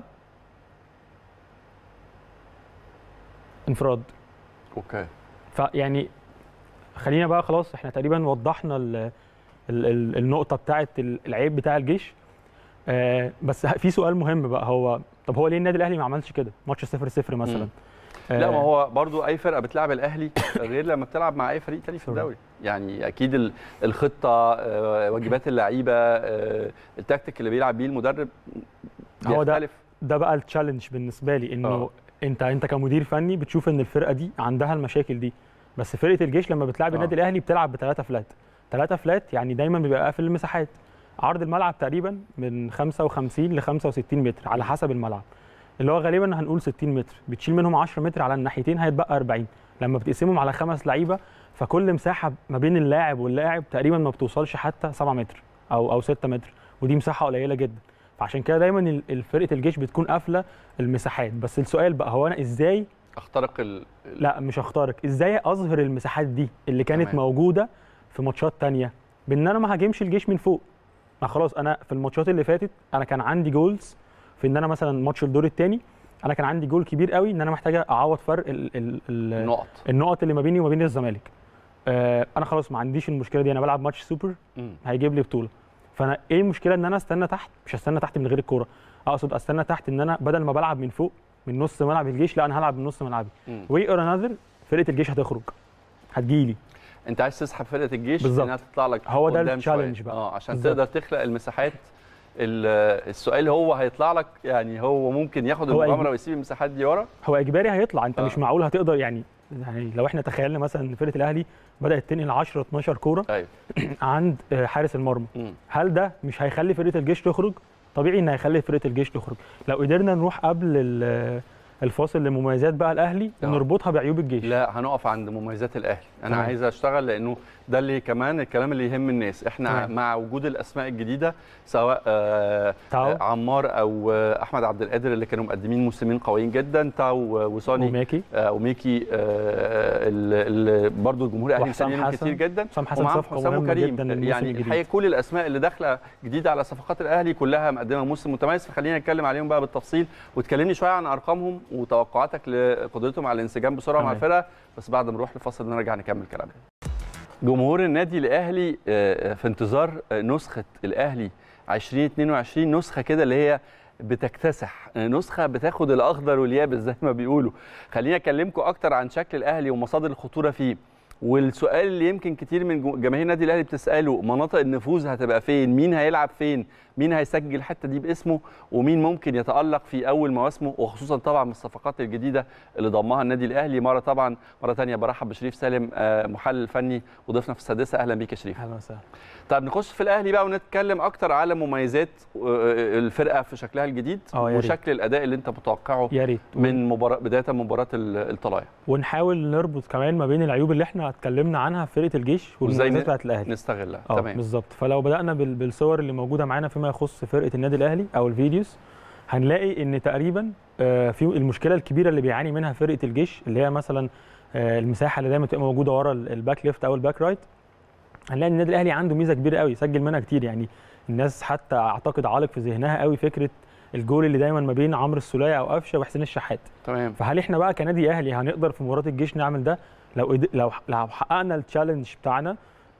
[SPEAKER 5] انفراد.
[SPEAKER 1] اوكي.
[SPEAKER 5] فيعني خلينا بقى خلاص احنا تقريبا وضحنا ال ال ال النقطه بتاعه العيب بتاع الجيش. آه بس في سؤال مهم بقى، هو طب هو ليه النادي الاهلي ما عملش كده ماتش صفر صفر مثلا؟
[SPEAKER 1] آه لا، ما هو برضو اي فرقه بتلعب الاهلي غير لما بتلعب مع اي فريق تاني في الدوري. يعني اكيد الخطه، آه واجبات اللعيبه، آه التكتيك اللي بيلعب بيه المدرب
[SPEAKER 5] هو ده ده بقى التشالنج بالنسبه لي، انه أوه. انت انت كمدير فني بتشوف ان الفرقه دي عندها المشاكل دي، بس فرقه الجيش لما بتلعب النادي الاهلي بتلعب بثلاثه فلات. ثلاثه فلات يعني دايما بيبقى قافل المساحات. عرض الملعب تقريبا من خمسة وخمسين ل خمسة وستين متر على حسب الملعب، اللي هو غالبا هنقول ستين متر، بتشيل منهم عشرة متر على الناحيتين هيتبقى أربعين. لما بتقسمهم على خمس لعيبه فكل مساحه ما بين اللاعب واللاعب تقريبا ما بتوصلش حتى سبعة متر او او ستة متر، ودي مساحه قليله جدا. فعشان كده دايما فرقه الجيش بتكون قافله المساحات. بس السؤال بقى هو انا ازاي
[SPEAKER 1] اخترق ال...
[SPEAKER 5] لا مش اخترق، ازاي اظهر المساحات دي اللي كانت تمام. موجوده في ماتشات ثانيه، بان انا ما هاجمش الجيش من فوق. ما خلاص انا في الماتشات اللي فاتت انا كان عندي جولز في ان انا مثلا ماتش الدور الثاني انا كان عندي جول كبير قوي ان انا محتاج اعوض فرق ال ال ال
[SPEAKER 1] النقط
[SPEAKER 5] النقط اللي ما بيني وما بين الزمالك. آه انا خلاص ما عنديش المشكله دي، انا بلعب ماتش سوبر هيجيب لي بطوله. فانا ايه المشكله ان انا استنى تحت؟ مش هستنى تحت من غير الكوره، اقصد استنى تحت ان انا بدل ما بلعب من فوق من نص ملعب الجيش، لا انا هلعب من نص ملعبي. واي اور انذر فرقه الجيش هتخرج هتجيلي.
[SPEAKER 1] انت عايز تسحب فرقه الجيش
[SPEAKER 5] بالزبط.
[SPEAKER 1] انها تطلع لك
[SPEAKER 5] هو ده التشالنج بقى
[SPEAKER 1] اه عشان بالزبط. تقدر تخلق المساحات. السؤال هو هيطلع لك، يعني هو ممكن ياخد المغامره ويسيب المساحات دي ورا؟
[SPEAKER 5] هو اجباري هيطلع، انت آه. مش معقول هتقدر يعني يعني لو احنا تخيلنا مثلا ان فرقه الاهلي بدات تنقل عشرة اتناشر كوره
[SPEAKER 1] أيوة.
[SPEAKER 5] عند حارس المرمى، هل ده مش هيخلي فرقه الجيش تخرج؟ طبيعي ان هيخلي فرقه الجيش تخرج. لو قدرنا نروح قبل الفاصل لمميزات بقى الاهلي ونربطها بعيوب الجيش.
[SPEAKER 1] لا هنقف عند مميزات الاهلي، انا
[SPEAKER 5] طبعا.
[SPEAKER 1] عايز اشتغل لانه ده اللي كمان الكلام اللي يهم الناس. احنا طبعا. مع وجود الاسماء الجديده سواء آه عمار او آه احمد عبد القادر اللي كانوا مقدمين موسمين قويين جدا، تاو وصاني
[SPEAKER 5] وميكي
[SPEAKER 1] آه وميكي آه اللي برضه الجمهور الاهلي سامعين كتير جدا،
[SPEAKER 5] حسام حسن صفقه
[SPEAKER 1] كريم. يعني الحقيقه كل الاسماء اللي داخله جديده على صفقات الاهلي كلها مقدمه موسم متميز. فخلينا نتكلم عليهم بقى بالتفصيل، وتكلمني شويه عن ارقامهم وتوقعاتك لقدرتهم على الانسجام بسرعه مع الفرقه، بس بعد ما نروح لفاصل نرجع نكمل كلامنا. جمهور النادي الاهلي في انتظار نسخه الاهلي ألفين واثنين وعشرين، نسخه كده اللي هي بتكتسح، نسخه بتاخد الاخضر واليابس زي ما بيقولوا. خليني اكلمكم اكتر عن شكل الاهلي ومصادر الخطوره فيه، والسؤال اللي يمكن كتير من جماهير النادي الاهلي بتساله، مناطق النفوذ هتبقى فين؟ مين هيلعب فين؟ مين هيسجل الحته دي باسمه؟ ومين ممكن يتالق في اول مواسمه؟ وخصوصا طبعا من الصفقات الجديده اللي ضمها النادي الاهلي. مره طبعا مره ثانيه برحب بشريف سالم محلل فني وضيفنا في السادسه. اهلا بيك يا شريف.
[SPEAKER 5] اهلا وسهلا.
[SPEAKER 1] طيب نخش في الاهلي بقى ونتكلم اكتر على مميزات الفرقه في شكلها الجديد وشكل الاداء اللي انت متوقعه
[SPEAKER 5] يا ريت
[SPEAKER 1] من مباراه بدايه مباراه الطلايع،
[SPEAKER 5] ونحاول نربط كمان ما بين العيوب اللي احنا اتكلمنا عنها في فرقه الجيش والمميزات بتاعت الاهلي
[SPEAKER 1] نستغلها.
[SPEAKER 5] تمام بالظبط. فلو بدانا بالصور اللي موجوده معانا فيما يخص فرقه النادي الاهلي او الفيديوز، هنلاقي ان تقريبا في المشكله الكبيره اللي بيعاني منها فرقه الجيش اللي هي مثلا المساحه اللي دايما بتبقى موجوده ورا الباك ليفت او الباك رايت. هنلاقي النادي الاهلي عنده ميزه كبيره قوي سجل منها كتير، يعني الناس حتى اعتقد عالق في ذهنها قوي فكره الجول اللي دايما ما بين عمرو السوليه او قفشه وحسين الشحات.
[SPEAKER 1] تمام.
[SPEAKER 5] فهل احنا بقى كنادي اهلي هنقدر في مباراه الجيش نعمل ده؟ لو لو لو حققنا التشالنج بتاعنا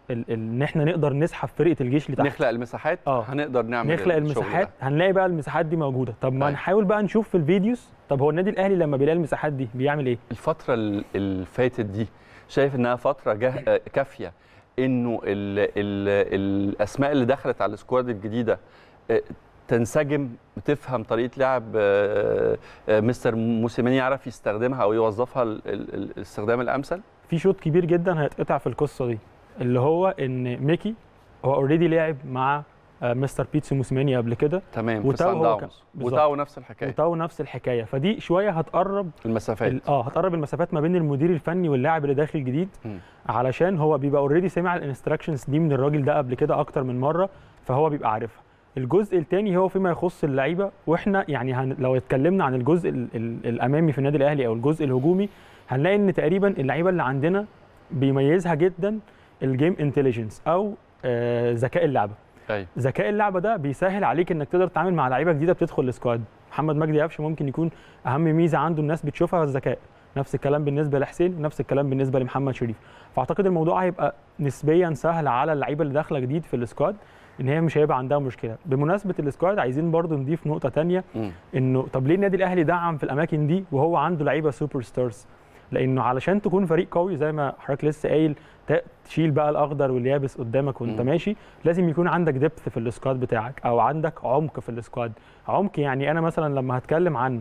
[SPEAKER 5] ان احنا نقدر نسحب فرقه الجيش لتحت،
[SPEAKER 1] نخلق المساحات،
[SPEAKER 5] اه
[SPEAKER 1] هنقدر نعمل
[SPEAKER 5] نخلق المساحات، هنلاقي بقى المساحات دي موجوده. طب ما
[SPEAKER 1] أي.
[SPEAKER 5] نحاول بقى نشوف في الفيديوز، طب هو النادي الاهلي لما بيلاقي المساحات دي بيعمل ايه؟
[SPEAKER 1] الفتره اللي فاتت دي شايف انها فتره جه... كافيه انه ال ال الاسماء اللي دخلت على السكواد الجديده تنسجم، تفهم طريقه لعب مستر موسيماني، يعرف يستخدمها او يوظفها الاستخدام الامثل؟
[SPEAKER 5] في شوط كبير جدا هيتقطع في القصه دي، اللي هو ان ميكي هو اوريدي لعب مع مستر بيتسو موسيماني قبل كده.
[SPEAKER 1] تمام. وتاو وتاو نفس الحكايه
[SPEAKER 5] وتاو نفس الحكايه فدي شويه هتقرب
[SPEAKER 1] المسافات
[SPEAKER 5] اه هتقرب المسافات ما بين المدير الفني واللاعب اللي داخل جديد، م. علشان هو بيبقى اوريدي سمع الانستراكشنز دي من الراجل ده قبل كده اكتر من مره، فهو بيبقى عارفها. الجزء الثاني هو فيما يخص اللعيبه، واحنا يعني هن... لو اتكلمنا عن الجزء ال... ال... الامامي في النادي الاهلي او الجزء الهجومي، هنلاقي ان تقريبا اللعيبه اللي عندنا بيميزها جدا الجيم انتليجنس او آه ذكاء اللعبه.
[SPEAKER 1] أيوة.
[SPEAKER 5] ذكاء اللعبه ده بيسهل عليك انك تقدر تتعامل مع لعيبه جديده بتدخل السكواد. محمد مجدي قفشه ممكن يكون اهم ميزه عنده الناس بتشوفها الذكاء، نفس الكلام بالنسبه لحسين ونفس الكلام بالنسبه لمحمد شريف. فاعتقد الموضوع هيبقى نسبيا سهل على اللعيبه اللي داخله جديد في السكواد، ان هي مش هيبقى عندها مشكله. بمناسبه السكواد عايزين برضو نضيف نقطه ثانيه، انه طب ليه النادي الاهلي دعم في الاماكن دي وهو عنده لعيبه سوبر ستارز؟ لانه علشان تكون فريق قوي زي ما حضرتك لسه قايل، تشيل بقى الاخضر واليابس قدامك وانت م. ماشي، لازم يكون عندك ديبث في السكواد بتاعك او عندك عمق في السكواد. عمق يعني انا مثلا لما هتكلم عن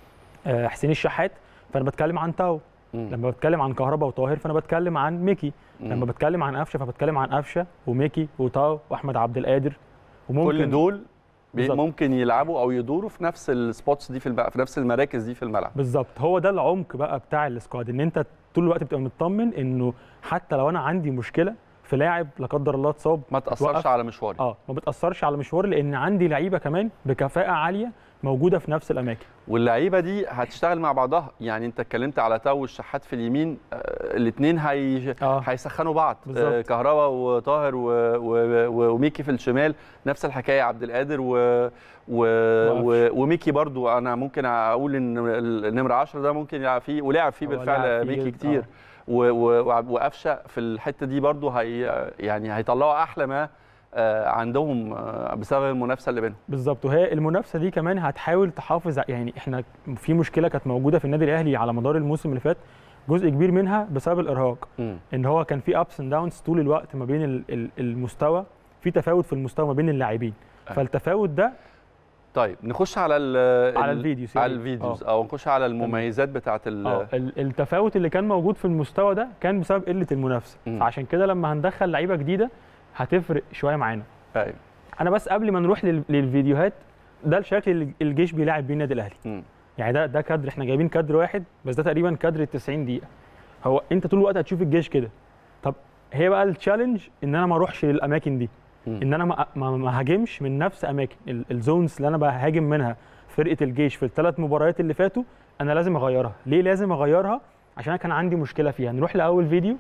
[SPEAKER 5] حسين الشحات فانا بتكلم عن تاو، م. لما بتكلم عن كهربا وطاهر فانا بتكلم عن ميكي، م. لما بتكلم عن قفشه فبتكلم عن قفشه وميكي وتاو واحمد عبد القادر.
[SPEAKER 1] وممكن كل دول بالزبط. ممكن يلعبوا او يدوروا في نفس السبوتس دي في الملعب، في نفس المراكز دي في الملعب.
[SPEAKER 5] بالظبط، هو ده العمق بقى بتاع السكواد، ان انت طول الوقت بتبقى مطمن انه حتى لو انا عندي مشكله في لاعب لا قدر الله اتصاب
[SPEAKER 1] ما تاثرش على مشواري.
[SPEAKER 5] اه ما بتاثرش على مشواري لان عندي لعيبه كمان بكفاءه عاليه موجوده في نفس الاماكن.
[SPEAKER 1] واللعيبه دي هتشتغل مع بعضها، يعني انت اتكلمت على تاو والشحات في اليمين، آه الاثنين هي آه. هيسخنوا بعض، آه كهربا وطاهر و... و... وميكي في الشمال نفس الحكايه، عبد القادر و... و... و... وميكي برضو انا ممكن اقول ان النمره عشرة ده ممكن يلعب فيه ولعب فيه بالفعل ميكي كتير، آه. وقفشه في الحته دي برضو هي يعني هيطلعوا احلى ما عندهم بسبب المنافسه اللي بينهم.
[SPEAKER 5] بالظبط، وهي المنافسه دي كمان هتحاول تحافظ، يعني احنا في مشكله كانت موجوده في النادي الاهلي على مدار الموسم اللي فات، جزء كبير منها بسبب الارهاق، م. ان هو كان في ابس اند داونز طول الوقت ما بين المستوى، في تفاوت في المستوى ما بين اللاعبين، فالتفاوت ده.
[SPEAKER 1] طيب نخش على
[SPEAKER 5] على الفيديوز
[SPEAKER 1] على الفيديوز او نخش على المميزات بتاعه
[SPEAKER 5] التفاوت اللي كان موجود في المستوى ده كان بسبب قله المنافسه، م. فعشان كده لما هندخل لعيبه جديده هتفرق شويه معانا.
[SPEAKER 1] ايوه.
[SPEAKER 5] انا بس قبل ما نروح للفيديوهات، ده الشكل اللي الجيش بيلاعب بيه النادي الاهلي. م. يعني ده ده كادر، احنا جايبين كادر واحد بس ده تقريبا كادر تسعين دقيقه. هو انت طول الوقت هتشوف الجيش كده. طب هي بقى التشالنج ان انا ما اروحش للاماكن دي، م. ان انا ما ما هاجمش من نفس اماكن الزونز اللي انا بهاجم منها فرقه الجيش في الثلاث مباريات اللي فاتوا. انا لازم اغيرها. ليه لازم اغيرها؟ عشان انا كان عندي مشكله فيها. نروح لاول فيديو.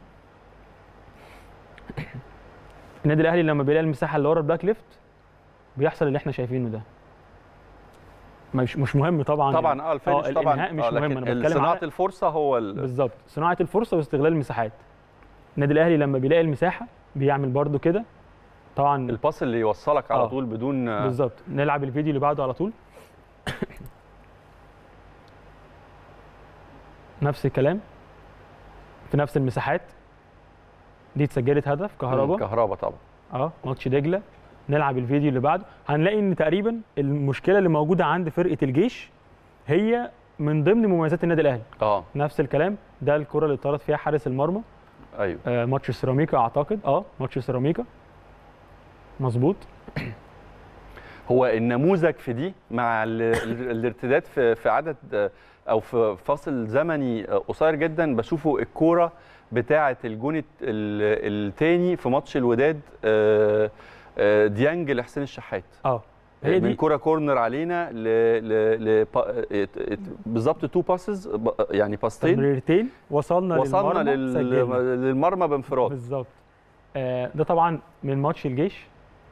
[SPEAKER 5] النادي الاهلي لما بيلاقي المساحه اللي ورا الباك ليفت بيحصل اللي احنا شايفينه ده. مش مش مهم طبعا
[SPEAKER 1] طبعا اه الفينش
[SPEAKER 5] آه
[SPEAKER 1] طبعا
[SPEAKER 5] الانهاء مش آه مهم، انا بتكلم
[SPEAKER 1] صناعه الفرصه هو ال...
[SPEAKER 5] بالظبط، صناعه الفرصه واستغلال المساحات. النادي الاهلي لما بيلاقي المساحه بيعمل برده كده طبعا،
[SPEAKER 1] الباص اللي يوصلك على آه. طول بدون
[SPEAKER 5] بالظبط. نلعب الفيديو اللي بعده على طول. نفس الكلام في نفس المساحات دي اتسجلت هدف كهربا.
[SPEAKER 1] كهربا طبعا
[SPEAKER 5] اه ماتش دجله. نلعب الفيديو اللي بعده، هنلاقي ان تقريبا المشكله اللي موجوده عند فرقه الجيش هي من ضمن مميزات النادي الاهلي.
[SPEAKER 1] اه
[SPEAKER 5] نفس الكلام، ده الكره اللي طارت فيها حارس المرمى.
[SPEAKER 1] ايوه
[SPEAKER 5] آه ماتش سيراميكا اعتقد، اه ماتش سيراميكا مظبوط.
[SPEAKER 1] هو النموذج في دي مع الارتداد في في عدد او في فاصل زمني قصير جدا، بشوفه الكوره بتاعه الجون الثاني في ماتش الوداد، ديانج لحسين الشحات.
[SPEAKER 5] اه
[SPEAKER 1] هي دي من كوره كورنر علينا ل ل بالظبط تو باسز، يعني باستين
[SPEAKER 5] تمريرتين وصلنا
[SPEAKER 1] وصلنا
[SPEAKER 5] للمرمى
[SPEAKER 1] للمرمى بانفراد
[SPEAKER 5] بالظبط. آه ده طبعا من ماتش الجيش.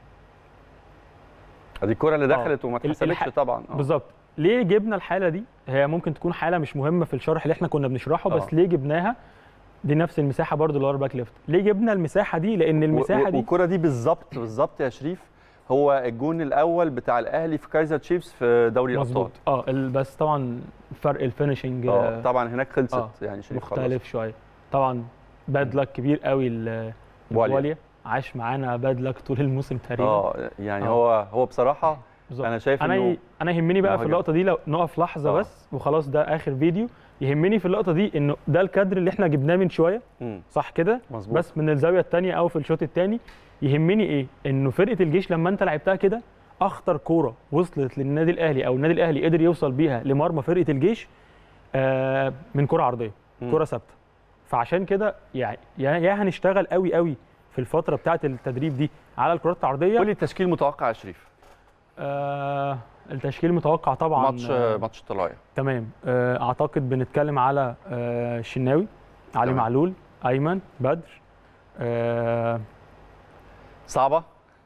[SPEAKER 1] دي الكوره اللي دخلت وما اتحسبتش طبعا.
[SPEAKER 5] آه. بالظبط. ليه جبنا الحاله دي؟ هي ممكن تكون حاله مش مهمه في الشرح اللي احنا كنا بنشرحه، بس آه. ليه جبناها؟ دي نفس المساحه برضو اللي ورا باك ليفت. ليه جبنا المساحه دي؟ لان المساحه دي
[SPEAKER 1] والكره دي بالظبط بالظبط يا شريف هو الجون الاول بتاع الاهلي في كايزر تشيفز في دوري الابطال.
[SPEAKER 5] اه بس طبعا فرق الفينشنج
[SPEAKER 1] اه طبعا هناك خلصت. آه. يعني شريف
[SPEAKER 5] مختلف خلص. شويه طبعا. باد لك كبير قوي لبواليا، عاش معانا باد لك طول الموسم تقريبا.
[SPEAKER 1] اه يعني آه. هو هو بصراحه بالزبط. انا شايف
[SPEAKER 5] انا
[SPEAKER 1] انه
[SPEAKER 5] انا يهمني بقى في اللقطه دي لو نقف لحظه آه. بس وخلاص، ده اخر فيديو. يهمني في اللقطه دي انه ده الكادر اللي احنا جبناه من شويه، صح كده؟ بس من الزاويه الثانيه او في الشوط الثاني. يهمني ايه؟ انه فرقه الجيش لما انت لعبتها كده، اخطر كوره وصلت للنادي الاهلي او النادي الاهلي قدر يوصل بيها لمرمى فرقه الجيش آه من كره عرضيه، كره ثابته. فعشان كده يعني يا هنشتغل قوي قوي في الفتره بتاعه التدريب دي على الكرات العرضيه.
[SPEAKER 1] قول لي التشكيل متوقع يا شريف.
[SPEAKER 5] آه التشكيل متوقع طبعا
[SPEAKER 1] ماتش آه ماتش طلائع.
[SPEAKER 5] تمام. آه اعتقد بنتكلم على آه الشناوي، علي معلول، ايمن، بدر، آه
[SPEAKER 1] صعبه.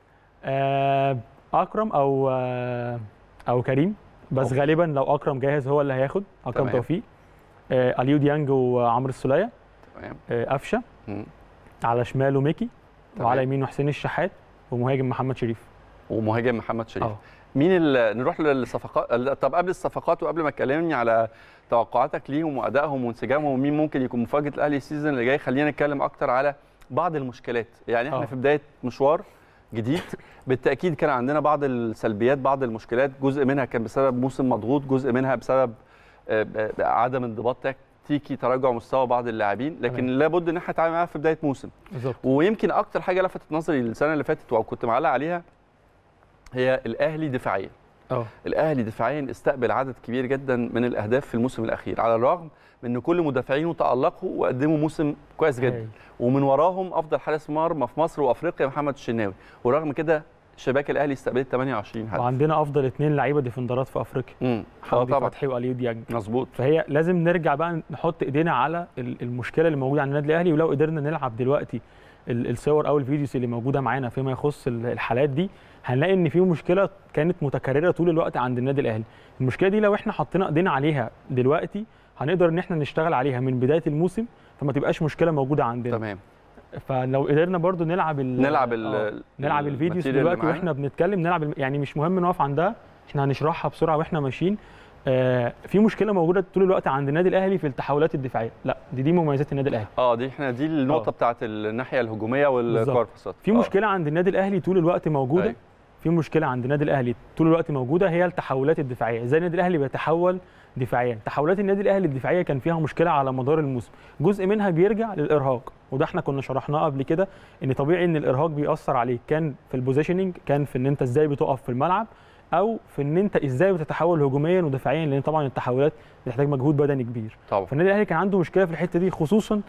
[SPEAKER 5] آه اكرم او آه او كريم، بس
[SPEAKER 1] أوه.
[SPEAKER 5] غالبا لو اكرم جاهز هو اللي هياخد. اكرم
[SPEAKER 1] تمام.
[SPEAKER 5] توفيق، آه اليو ديانج وعمرو السوليه،
[SPEAKER 1] تمام.
[SPEAKER 5] آه قفشه،
[SPEAKER 1] مم.
[SPEAKER 5] على شماله ميكي،
[SPEAKER 1] تمام.
[SPEAKER 5] وعلى يمينه حسين الشحات، ومهاجم محمد شريف.
[SPEAKER 1] ومهاجم محمد شريف.
[SPEAKER 5] اه
[SPEAKER 1] مين ال... نروح للصفقات. طب قبل الصفقات وقبل ما تكلمني على توقعاتك ليهم وادائهم وانسجامهم ومين ممكن يكون مفاجاه الاهلي السيزون اللي جاي، خلينا نتكلم اكتر على بعض المشكلات. يعني احنا
[SPEAKER 5] أوه.
[SPEAKER 1] في بدايه مشوار جديد، بالتاكيد كان عندنا بعض السلبيات، بعض المشكلات، جزء منها كان بسبب موسم مضغوط، جزء منها بسبب عدم انضباط تكتيكي، تراجع مستوى بعض اللاعبين، لكن لابد ان احنا نتعامل معاها في بدايه موسم.
[SPEAKER 5] بالظبط.
[SPEAKER 1] ويمكن اكتر حاجه لفتت نظري السنه اللي فاتت وكنت معلق عليها هي الاهلي دفاعيا.
[SPEAKER 5] اه
[SPEAKER 1] الاهلي دفاعيا استقبل عدد كبير جدا من الاهداف في الموسم الاخير، على الرغم من ان كل مدافعينه تالقوا وقدموا موسم كويس جدا. هي. ومن وراهم افضل حارس مرمى في مصر وافريقيا محمد الشناوي، ورغم كده شباك الاهلي استقبلت ثمانية وعشرين هدف.
[SPEAKER 5] وعندنا افضل اثنين لعيبه ديفندرات في افريقيا،
[SPEAKER 1] امم
[SPEAKER 5] حمدي فتحي واليو ديانج.
[SPEAKER 1] مظبوط.
[SPEAKER 5] فهي لازم نرجع بقى نحط ايدينا على المشكله اللي موجوده عند النادي الاهلي، ولو قدرنا نلعب دلوقتي الصور او الفيديوز اللي موجوده معانا فيما يخص الحالات دي، هنلاقي ان في مشكله كانت متكرره طول الوقت عند النادي الاهلي. المشكله دي لو احنا حطينا ايدينا عليها دلوقتي هنقدر ان احنا نشتغل عليها من بدايه الموسم، فما تبقاش مشكله موجوده عندنا.
[SPEAKER 1] تمام.
[SPEAKER 5] فلو قدرنا برضو نلعب ال
[SPEAKER 1] نلعب ال
[SPEAKER 5] نلعب الفيديوز دلوقتي واحنا بنتكلم، نلعب يعني مش مهم نقف عندها، احنا هنشرحها بسرعه واحنا ماشيين. آه في مشكله موجوده طول الوقت عند النادي الاهلي في التحولات الدفاعيه. لا دي دي مميزات النادي الاهلي.
[SPEAKER 1] اه دي احنا دي النقطه أوه. بتاعه الناحيه الهجوميه والكوربسات.
[SPEAKER 5] في مشكله عند النادي الاهلي طول الوقت موجوده. أي. في مشكله عند النادي الاهلي طول الوقت موجوده، هي التحولات الدفاعيه. ازاي النادي الاهلي بيتحول دفاعيا؟ تحولات النادي الاهلي الدفاعيه كان فيها مشكله على مدار الموسم، جزء منها بيرجع للارهاق، وده احنا كنا شرحناه قبل كده ان طبيعي ان الارهاق بيأثر عليك، كان في البوزيشننج، كان في ان انت ازاي بتقف في الملعب، او في ان انت ازاي بتتحول هجوميا ودفاعيا، لان طبعا التحولات بتحتاج مجهود بدني كبير.
[SPEAKER 1] طبعا.
[SPEAKER 5] فالنادي الاهلي كان عنده مشكله في الحته دي، خصوصا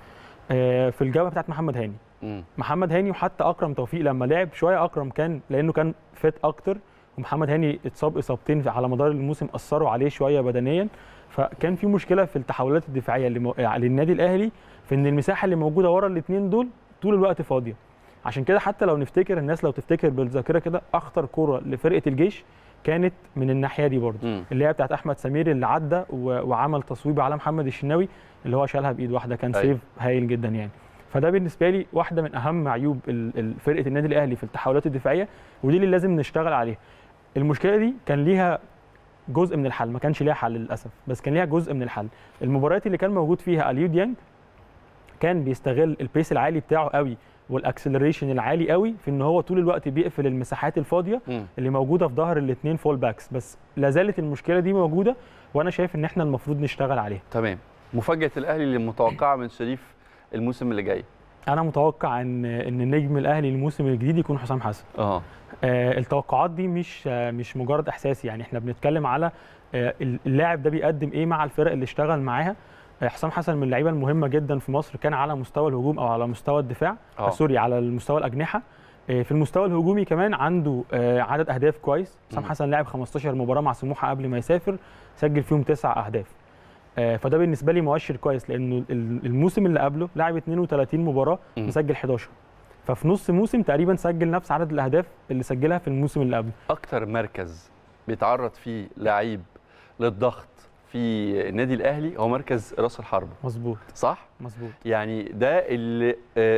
[SPEAKER 5] في الجبهه بتاعت محمد هاني. م. محمد هاني وحتى اكرم توفيق لما لعب شويه، اكرم كان لانه كان فيت اكتر، ومحمد هاني اتصاب اصابتين على مدار الموسم اثروا عليه شويه بدنيا، فكان في مشكله في التحولات الدفاعيه اللي مو... للنادي الاهلي، في ان المساحه اللي موجوده ورا الاثنين دول طول الوقت فاضيه. عشان كده حتى لو نفتكر، الناس لو تفتكر بالذاكره كده، اخطر كوره لفرقه الجيش كانت من الناحيه دي برضه، م. اللي هي بتاعت احمد سمير اللي عدى و... وعمل تصويب على محمد الشناوي اللي هو شالها بايد واحده، كان أي. سيف هايل جدا يعني. فده بالنسبه لي واحده من اهم عيوب فرقه النادي الاهلي في التحولات الدفاعيه، ودي اللي لازم نشتغل عليها. المشكله دي كان ليها جزء من الحل، ما كانش ليها حل للاسف، بس كان ليها جزء من الحل. المباريات اللي كان موجود فيها اليو ديانج كان بيستغل البيس العالي بتاعه قوي والاكسلريشن العالي قوي في ان هو طول الوقت بيقفل المساحات الفاضيه م. اللي موجوده في ظهر الاثنين فول باكس، بس لا زالت المشكله دي موجوده، وانا شايف ان احنا المفروض نشتغل عليها.
[SPEAKER 1] تمام. مفاجاه الاهلي اللي متوقعه من شريف الموسم اللي جاي؟
[SPEAKER 5] انا متوقع ان ان النجم الاهلي الموسم الجديد يكون حسام حسن.
[SPEAKER 1] اه
[SPEAKER 5] آه التوقعات دي مش آه مش مجرد احساسي، يعني احنا بنتكلم على آه اللاعب ده بيقدم ايه مع الفرق اللي اشتغل معاها. آه حسام حسن من اللعيبه المهمه جدا في مصر، كان على مستوى الهجوم او على مستوى الدفاع، آه سوري على المستوى الاجنحه. آه في المستوى الهجومي كمان عنده آه عدد اهداف كويس. حسام حسن لعب خمستاشر مباراه مع سموحه قبل ما يسافر، سجل فيهم تسع اهداف. فده بالنسبه لي مؤشر كويس، لانه الموسم اللي قبله لعب اتنين وتلاتين مباراه مسجل حداشر، ففي نص موسم تقريبا سجل نفس عدد الاهداف اللي سجلها في الموسم اللي قبله.
[SPEAKER 1] اكتر مركز بيتعرض فيه لعيب للضغط في النادي الاهلي هو مركز راس الحربه.
[SPEAKER 5] مظبوط.
[SPEAKER 1] صح؟
[SPEAKER 5] مظبوط.
[SPEAKER 1] يعني ده اللي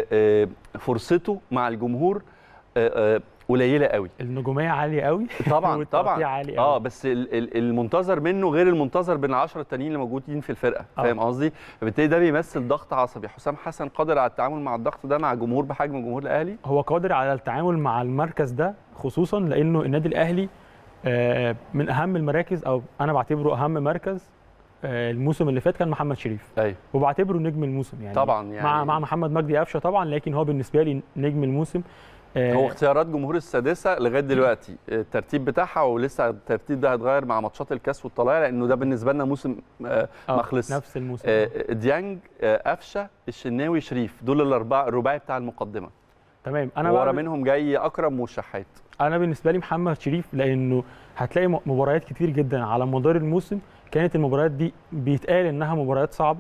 [SPEAKER 1] فرصته مع الجمهور قليله قوي،
[SPEAKER 5] النجوميه عاليه قوي
[SPEAKER 1] طبعا طبعا
[SPEAKER 5] عالي
[SPEAKER 1] اه بس المنتظر منه غير المنتظر بين العشرة التانيين اللي موجودين في الفرقه، فاهم قصدي؟ فبالتالي ده بيمثل ضغط عصبي. حسام حسن قادر على التعامل مع الضغط ده مع جمهور بحجم جمهور الاهلي؟
[SPEAKER 5] هو قادر على التعامل مع المركز ده، خصوصا لانه النادي الاهلي من اهم المراكز، او انا بعتبره اهم مركز الموسم اللي فات كان محمد شريف.
[SPEAKER 1] ايوه.
[SPEAKER 5] وبعتبره نجم الموسم يعني
[SPEAKER 1] طبعا يعني
[SPEAKER 5] مع مع محمد مجدي قفشه طبعا، لكن هو بالنسبه لي نجم الموسم.
[SPEAKER 1] هو اختيارات جمهور السادسه لغايه دلوقتي الترتيب بتاعها، ولسه الترتيب ده هيتغير مع ماتشات الكاس والطلائع، لانه ده بالنسبه لنا موسم ما خلص.
[SPEAKER 5] نفس الموسم.
[SPEAKER 1] ديانج، قفشه، الشناوي، شريف، دول الاربعه الرباعي بتاع المقدمه.
[SPEAKER 5] تمام. انا
[SPEAKER 1] ورا منهم جاي اكرم والشحات.
[SPEAKER 5] انا بالنسبه لي محمد شريف، لانه هتلاقي مباريات كتير جدا على مدار الموسم كانت المباريات دي بيتقال انها مباريات صعبه،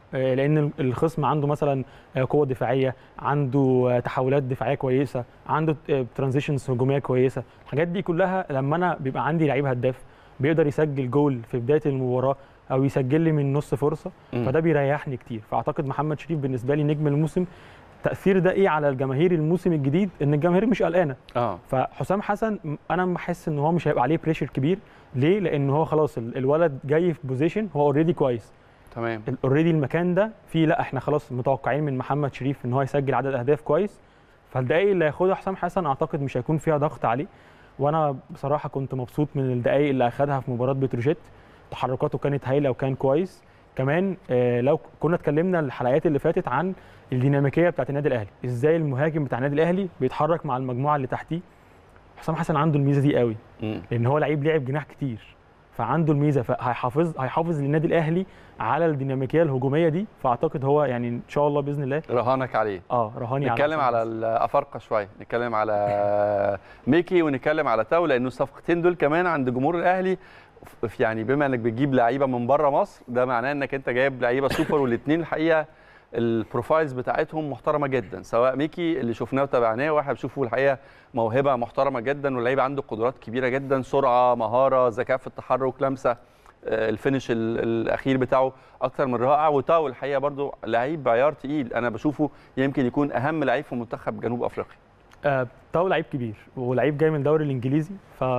[SPEAKER 5] لان الخصم عنده مثلا قوه دفاعيه، عنده تحولات دفاعيه كويسه، عنده ترانزيشنز هجوميه كويسه. الحاجات دي كلها لما انا بيبقى عندي لعيب هداف بيقدر يسجل جول في بدايه المباراه او يسجل لي من نص فرصه،
[SPEAKER 1] م.
[SPEAKER 5] فده بيريحني كتير. فاعتقد محمد شريف بالنسبه لي نجم الموسم. تاثير ده ايه على الجماهير الموسم الجديد؟ ان الجماهير مش قلقانه.
[SPEAKER 1] اه
[SPEAKER 5] فحسام حسن انا بحس ان هو مش هيبقى عليه بريشر كبير. ليه؟ لان هو خلاص الولد جاي في بوزيشن هو اوريدي كويس.
[SPEAKER 1] تمام.
[SPEAKER 5] اوريدي المكان ده فيه، لا احنا خلاص متوقعين من محمد شريف ان هو يسجل عدد اهداف كويس. فالدقائق اللي هياخدها حسام حسن اعتقد مش هيكون فيها ضغط عليه. وانا بصراحه كنت مبسوط من الدقائق اللي اخدها في مباراه بتروجيت. تحركاته كانت هايله وكان كويس. كمان آه لو كنا اتكلمنا الحلقات اللي فاتت عن الديناميكيه بتاعت النادي الاهلي، ازاي المهاجم بتاع النادي الاهلي بيتحرك مع المجموعه اللي تحتيه. حسام حسن عنده الميزه دي قوي، لان هو لعيب لعب جناح كتير، فعنده الميزه، فهيحافظ هيحافظ للنادي الاهلي على الديناميكيه الهجوميه دي. فاعتقد هو يعني ان شاء الله باذن الله
[SPEAKER 1] رهانك عليه.
[SPEAKER 5] اه رهاني.
[SPEAKER 1] نتكلم على, على الافارقه شويه، نتكلم على ميكي ونتكلم على تاو، لانه الصفقتين دول كمان عند جمهور الاهلي. يعني بما انك بتجيب لعيبه من بره مصر، ده معناه انك انت جايب لعيبه سوبر، والاثنين الحقيقه البروفايلز بتاعتهم محترمه جدا. سواء ميكي اللي شفناه وتابعناه واحنا بنشوفه الحقيقه موهبه محترمه جدا، واللعيب عنده قدرات كبيره جدا، سرعه، مهاره، ذكاء في التحرك، لمسه، الفينش الاخير بتاعه اكتر من رائع. وتاو الحقيقه برضو لعيب بعيار تقيل، انا بشوفه يمكن يكون اهم لعيب في منتخب جنوب افريقيا.
[SPEAKER 5] آه تاو لعيب كبير ولعيب جاي من الدوري الانجليزي،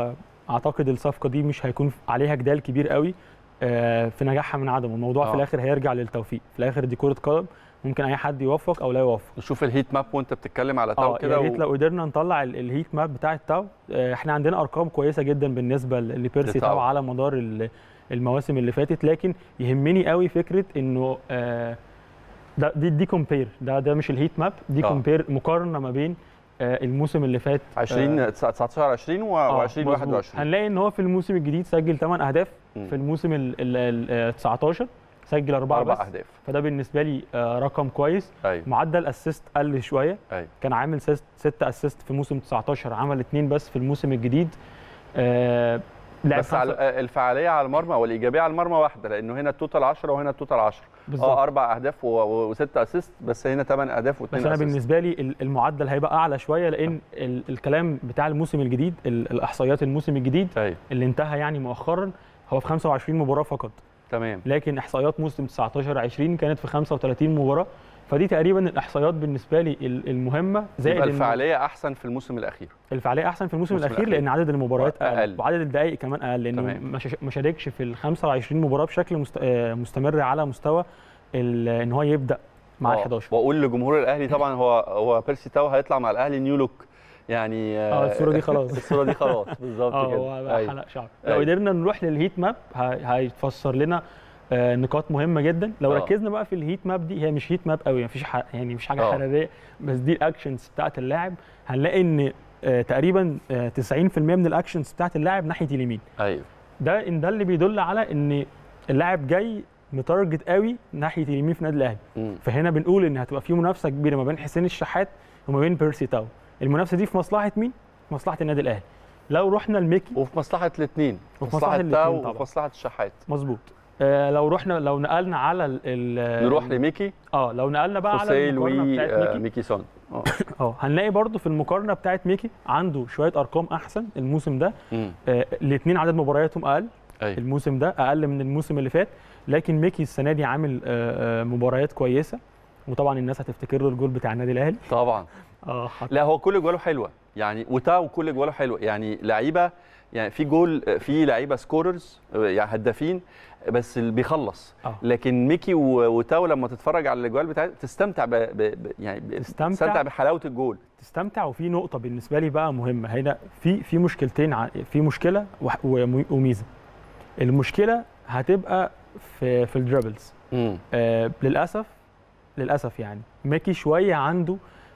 [SPEAKER 5] فاعتقد الصفقه دي مش هيكون عليها جدال كبير قوي آه في نجاحها من عدمه. الموضوع آه. في الاخر هيرجع للتوفيق، في الاخر دي كره قدم، ممكن اي حد يوفق او لا يوفق.
[SPEAKER 1] نشوف الهيت ماب وانت بتتكلم على تاو
[SPEAKER 5] آه
[SPEAKER 1] كده.
[SPEAKER 5] يا ريت و... لو قدرنا نطلع الهيت ماب بتاع التاو. آه احنا عندنا ارقام كويسه جدا بالنسبه لبيرسي تاو على مدار المواسم اللي فاتت، لكن يهمني قوي فكره انه آه ده دي, دي كومبير، ده ده مش الهيت ماب، دي آه. كومبير، مقارنه ما بين آه الموسم اللي فات
[SPEAKER 1] عشرين تسعتاشر عشرين وعشرين واحد وعشرين.
[SPEAKER 5] هنلاقي ان هو في الموسم الجديد سجل ثمانية اهداف، م. في الموسم ال تسعتاشر سجل أربعة
[SPEAKER 1] أربع
[SPEAKER 5] بس
[SPEAKER 1] أهداف.
[SPEAKER 5] فده بالنسبة لي رقم كويس.
[SPEAKER 1] أيوة.
[SPEAKER 5] معدل أسيست قل شوية.
[SPEAKER 1] أيوة.
[SPEAKER 5] كان عامل ستة أسيست في موسم تسعتاشر، عمل اثنين بس في الموسم الجديد. آه
[SPEAKER 1] بس على الفعالية على المرمى والإيجابية على المرمى واحدة، لأنه هنا التوتال عشرة وهنا التوتال عشرة. اه أربع أهداف وستة أسيست، بس هنا ثمان أهداف واثنين
[SPEAKER 5] أسيست.
[SPEAKER 1] أسيست.
[SPEAKER 5] بس أنا بالنسبة لي المعدل هيبقى أعلى شوية، لأن ال الكلام بتاع الموسم الجديد، الإحصائيات الموسم الجديد
[SPEAKER 1] أيوة.
[SPEAKER 5] اللي انتهى يعني مؤخرا هو في خمسة وعشرين مباراة فقط.
[SPEAKER 1] تمام.
[SPEAKER 5] لكن احصائيات موسم تسعتاشر عشرين كانت في خمسة وثلاثين مباراه، فدي تقريبا الاحصائيات بالنسبه لي المهمه.
[SPEAKER 1] زائد الفعاليه احسن في الموسم الاخير.
[SPEAKER 5] الفعاليه احسن في الموسم, الموسم الأخير, الأخير لان عدد المباريات اقل, أقل. وعدد الدقائق كمان اقل، لانه ما شاركش في ال خمسة وعشرين مباراه بشكل مستمر على مستوى ان هو يبدا مع ال حداشر.
[SPEAKER 1] واقول لجمهور الاهلي طبعا هو هو بيرسي تاو هيطلع مع الاهلي نيو لوك، يعني
[SPEAKER 5] اه الصوره دي خلاص
[SPEAKER 1] الصوره دي خلاص بالظبط كده.
[SPEAKER 5] اه بقى حلق شعر. لو قدرنا نروح للهيت ماب هيتفسر لنا آه نقاط مهمه جدا. لو أوه. ركزنا بقى في الهيت ماب دي، هي مش هيت ماب قوي، مفيش يعني مفيش حاجه حراريه، بس دي الاكشنز بتاعت اللاعب. هنلاقي ان آه تقريبا آه تسعين في المية من الاكشنز بتاعت اللاعب ناحيه اليمين.
[SPEAKER 1] ايوه
[SPEAKER 5] ده ان ده اللي بيدل على ان اللاعب جاي متارجت قوي ناحيه اليمين في النادي الاهلي. فهنا بنقول ان هتبقى في منافسه كبيره ما بين حسين الشحات وما بين بيرسي تاو. المنافسه دي في مصلحه مين؟ في مصلحه النادي الاهلي. لو رحنا لميكي
[SPEAKER 1] وفي مصلحه الاثنين،
[SPEAKER 5] وفي مصلحه
[SPEAKER 1] تاو وفي مصلحه الشحات.
[SPEAKER 5] مظبوط. آه لو رحنا لو نقلنا على ال
[SPEAKER 1] نروح لميكي.
[SPEAKER 5] اه لو نقلنا بقى على المقارنه بتاعت ميكي.
[SPEAKER 1] ميكي سون
[SPEAKER 5] اه اه هنلاقي برضو في المقارنه بتاعت ميكي عنده شويه ارقام احسن الموسم ده. آه الاثنين عدد مبارياتهم اقل. أي. الموسم ده اقل من الموسم اللي فات، لكن ميكي السنه دي عامل آه مباريات كويسه، وطبعا الناس هتفتكر له الجول بتاع النادي الاهلي
[SPEAKER 1] طبعا.
[SPEAKER 5] اه
[SPEAKER 1] لا هو كل جواله حلوه يعني، وتاو كل جواله حلوه يعني، لعيبه يعني في جول، في لعيبه سكوررز يعني هدافين بس اللي بيخلص. أوه. لكن ميكي وتاو لما تتفرج على الاجوال بتاعته تستمتع ب... ب... يعني تستمتع, تستمتع بحلاوه الجول،
[SPEAKER 5] تستمتع. وفي نقطه بالنسبه لي بقى مهمه هنا، في في مشكلتين، في مشكله وميزه. المشكله هتبقى في في الدريبلز. آه للاسف للاسف يعني ميكي شويه عنده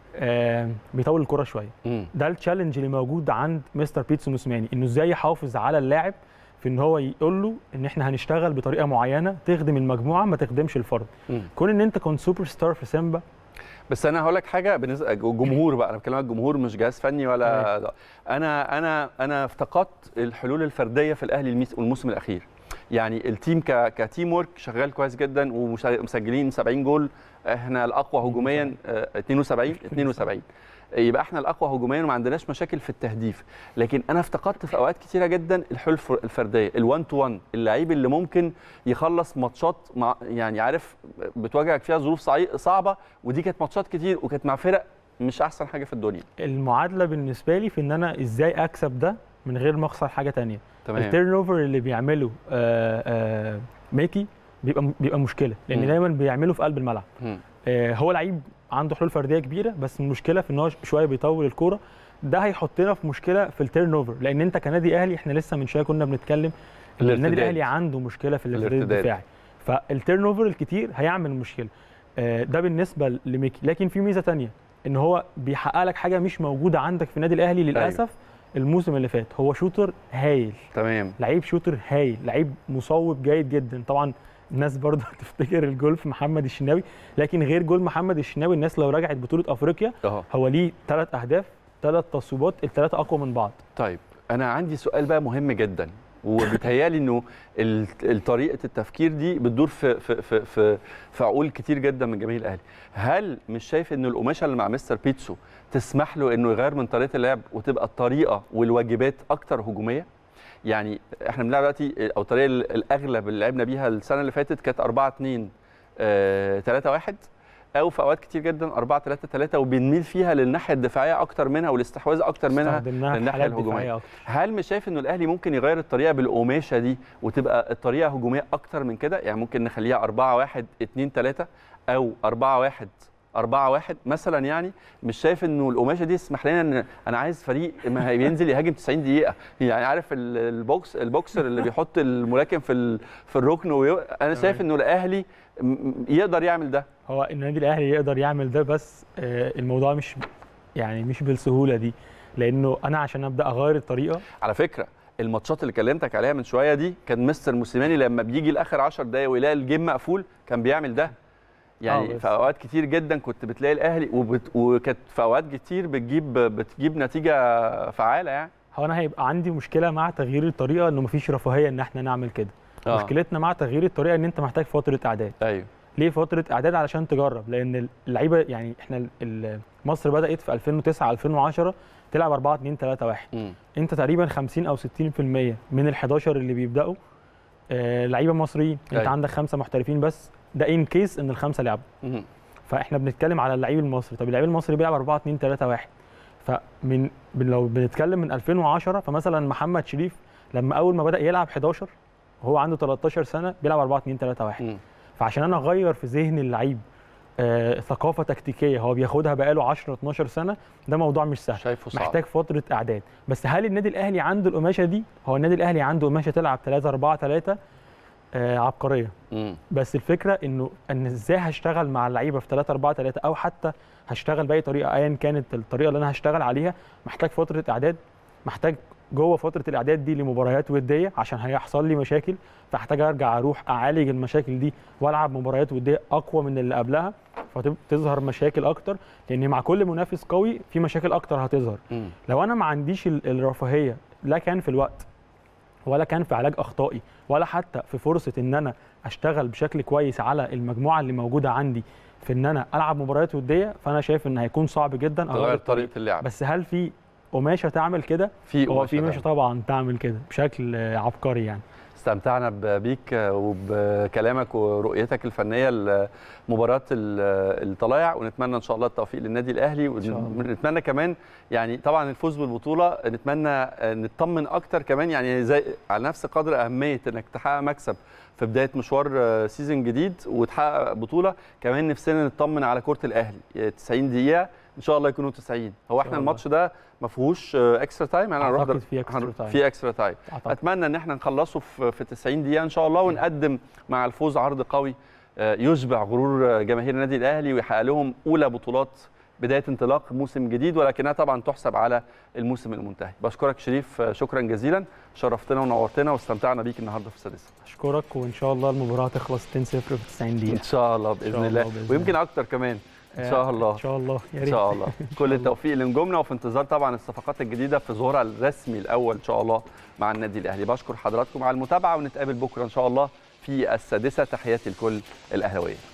[SPEAKER 5] آه بيطول الكره شويه. مم. ده التشالنج اللي موجود عند مستر بيتسو موسيماني، انه ازاي يحافظ على اللاعب في ان هو يقول له ان احنا هنشتغل بطريقه معينه تخدم المجموعه ما تخدمش الفرد. مم. كون ان انت كنت سوبر ستار في سيمبا
[SPEAKER 1] بس انا هقول لك حاجه بالنسبه الجمهور بقى، انا بكلمك الجمهور مش جهاز فني ولا ده. انا انا انا افتقدت الحلول الفرديه في الاهلي الموسم الاخير. يعني التيم كتيم ورك شغال كويس جدا ومسجلين سبعين جول، احنا الاقوى هجوميا اتنين وسبعين اتنين وسبعين، يبقى احنا الاقوى هجوميا وما عندناش مشاكل في التهديف. لكن انا افتقدت في اوقات كتيره جدا الحلول الفرديه، الوان تو وان، اللعيب اللي ممكن يخلص ماتشات مع يعني عارف بتواجهك فيها ظروف صعبه، ودي كانت ماتشات كتير وكانت مع فرق مش احسن حاجه في الدنيا.
[SPEAKER 5] المعادله بالنسبه لي في ان انا ازاي اكسب ده من غير ما اخسر حاجه ثانيه. التيرن اوفر اللي بيعمله آآ آآ ميكي بيبقى بيبقى مشكله، لان م. دايما بيعمله في قلب الملعب. هو لعيب عنده حلول فرديه كبيره، بس المشكله في ان هو شويه بيطول الكوره، ده هيحطنا في مشكله في التيرن اوفر، لان انت كنادي اهلي احنا لسه من شويه كنا بنتكلم ان النادي الاهلي عنده مشكله في الارتداد الدفاعي، فالتيرن اوفر الكتير هيعمل مشكله. ده بالنسبه لميكي. لكن في ميزه ثانيه ان هو بيحقق لك حاجه مش موجوده عندك في النادي الاهلي للاسف. أيوه. الموسم اللي فات هو شوتر هايل،
[SPEAKER 1] تمام،
[SPEAKER 5] لعيب شوتر هايل، لعيب مصوب جيد جدا. طبعا الناس برضه هتفتكر الجول في محمد الشناوي، لكن غير جول محمد الشناوي الناس لو رجعت بطوله افريقيا أوه. هو ليه ثلاث اهداف، ثلاث تصويبات، الثلاثه اقوى من بعض.
[SPEAKER 1] طيب انا عندي سؤال بقى مهم جدا، وبيتهيالي انه طريقه التفكير دي بتدور في في في في, في عقول كتير جدا من جماهير الاهلي. هل مش شايف ان القماشه اللي مع مستر بيتسو تسمح له انه يغير من طريقه اللعب وتبقى الطريقه والواجبات اكتر هجوميه؟ يعني احنا بنلعب دلوقتي او الطريقه الاغلب اللي لعبنا بيها السنه اللي فاتت كانت أربعة اتنين تلاتة واحد، او في اوقات كتير جدا أربعة تلاتة تلاتة، وبنميل فيها للناحيه الدفاعيه اكتر منها والاستحواذ اكتر منها للناحيه الهجوميه. هل مش شايف انه الاهلي ممكن يغير الطريقه بالقماشه دي وتبقى الطريقه هجوميه اكتر من كده؟ يعني ممكن نخليها أربعة واحد اتنين تلاتة او أربعة واحد أربعة واحد مثلا. يعني مش شايف انه القماشه دي تسمح لنا ان انا عايز فريق ما ينزل يهاجم تسعين دقيقه؟ يعني عارف البوكس البوكسر اللي بيحط الملاكم في في الركن ويو... انا شايف انه الاهلي يقدر يعمل ده.
[SPEAKER 5] هو النادي الاهلي يقدر يعمل ده، بس الموضوع مش يعني مش بالسهوله دي، لانه انا عشان ابدا اغير الطريقه.
[SPEAKER 1] على فكره الماتشات اللي كلمتك عليها من شويه دي كان مستر موسيماني لما بيجي لاخر عشر دقائق ويلاقي الجيم مقفول كان بيعمل ده. يعني في اوقات كتير جدا كنت بتلاقي الاهلي وبت... وكانت في اوقات كتير بتجيب بتجيب نتيجه فعاله. يعني
[SPEAKER 5] هو انا هيبقى عندي مشكله مع تغيير الطريقه، انه مفيش رفاهيه ان احنا نعمل كده. آه. مشكلتنا مع تغيير الطريقه ان انت محتاج فتره اعداد.
[SPEAKER 1] ايوه.
[SPEAKER 5] ليه فتره اعداد؟ علشان تجرب، لان اللعيبه يعني احنا مصر بدات في ألفين وتسعة ألفين وعشرة تلعب أربعة اتنين تلاتة واحد. م. انت تقريبا خمسين او ستين في المية من الحداشر اللي بيبداوا آه لعيبه مصريين. أيوة. انت عندك خمسه محترفين بس، ده ان كيس ان الخمسه لعبوا. فاحنا بنتكلم على اللعيب المصري. طب اللعيب المصري بيلعب أربعة اتنين تلاتة واحد، فمن لو بنتكلم من ألفين وعشرة فمثلا محمد شريف لما اول ما بدا يلعب حداشر وهو عنده تلتاشر سنه بيلعب أربعة اتنين تلاتة واحد. م. فعشان انا اغير في ذهن اللعيب آه ثقافه تكتيكيه هو بياخدها بقاله عشرة اتناشر سنه، ده موضوع مش سهل،
[SPEAKER 1] شايفه صعب.
[SPEAKER 5] محتاج فتره اعداد. بس هل النادي الاهلي عنده القماشه دي؟ هو النادي الاهلي عنده قماشه تلعب تلاتة أربعة تلاتة آه عبقريه. م. بس الفكره انه ان ازاي هشتغل مع اللعيبه في تلاتة أربعة تلاتة، او حتى هشتغل باي طريقه ايا كانت الطريقه اللي انا هشتغل عليها، محتاج فتره اعداد، محتاج جوه فتره الاعداد دي لمباريات وديه عشان هيحصل لي مشاكل، فاحتاج ارجع اروح اعالج المشاكل دي والعب مباريات وديه اقوى من اللي قبلها، فتظهر مشاكل اكتر، لان مع كل منافس قوي في مشاكل اكتر هتظهر. م. لو انا ما عنديش الرفاهيه لا كان في الوقت ولا كان في علاج اخطائي ولا حتى في فرصه ان انا اشتغل بشكل كويس على المجموعه اللي موجوده عندي في ان انا العب مباريات وديه، فانا شايف ان هيكون صعب جدا
[SPEAKER 1] اغير طريقه اللعب.
[SPEAKER 5] بس هل في قماشه تعمل كده؟
[SPEAKER 1] في
[SPEAKER 5] هو في قماشه طبعا تعمل كده بشكل عبقري. يعني
[SPEAKER 1] استمتعنا بيك وبكلامك ورؤيتك الفنيه لمباراه الطلائع، ونتمنى ان شاء الله التوفيق للنادي الاهلي، ونتمنى كمان يعني طبعا الفوز بالبطوله، نتمنى نطمن اكتر كمان يعني زي على نفس قدر اهميه انك تحقق مكسب في بدايه مشوار سيزون جديد وتحقق بطوله، كمان نفسنا نطمن على كره الاهلي تسعين دقيقه ان شاء الله يكونوا تسعين. هو احنا الماتش ده ما فيهوش اكسترا تايم، انا هروح
[SPEAKER 5] في اكسترا تايم
[SPEAKER 1] في اكسترا تايم اتمنى ان احنا نخلصه في تسعين دقيقه ان شاء الله، ونقدم مع الفوز عرض قوي يشبع غرور جماهير النادي الاهلي ويحقق لهم اولى بطولات بدايه انطلاق موسم جديد، ولكنها طبعا تحسب على الموسم المنتهي. بشكرك شريف، شكرا جزيلا، شرفتنا ونورتنا واستمتعنا بيك النهارده في السادسه.
[SPEAKER 5] اشكرك، وان شاء الله المباراه تخلص اتنين صفر في تسعين دقيقه
[SPEAKER 1] ان شاء الله باذن الله, الله بإذن ويمكن اكتر كمان ان شاء الله
[SPEAKER 5] ان شاء الله يا ريت
[SPEAKER 1] ان شاء الله. كل التوفيق لنجومنا، وفي انتظار طبعا الصفقات الجديده في ظهورها الرسمي الاول ان شاء الله مع النادي الاهلي. بشكر حضراتكم على المتابعه، ونتقابل بكره ان شاء الله في السادسه. تحياتي لكل الاهلاويه.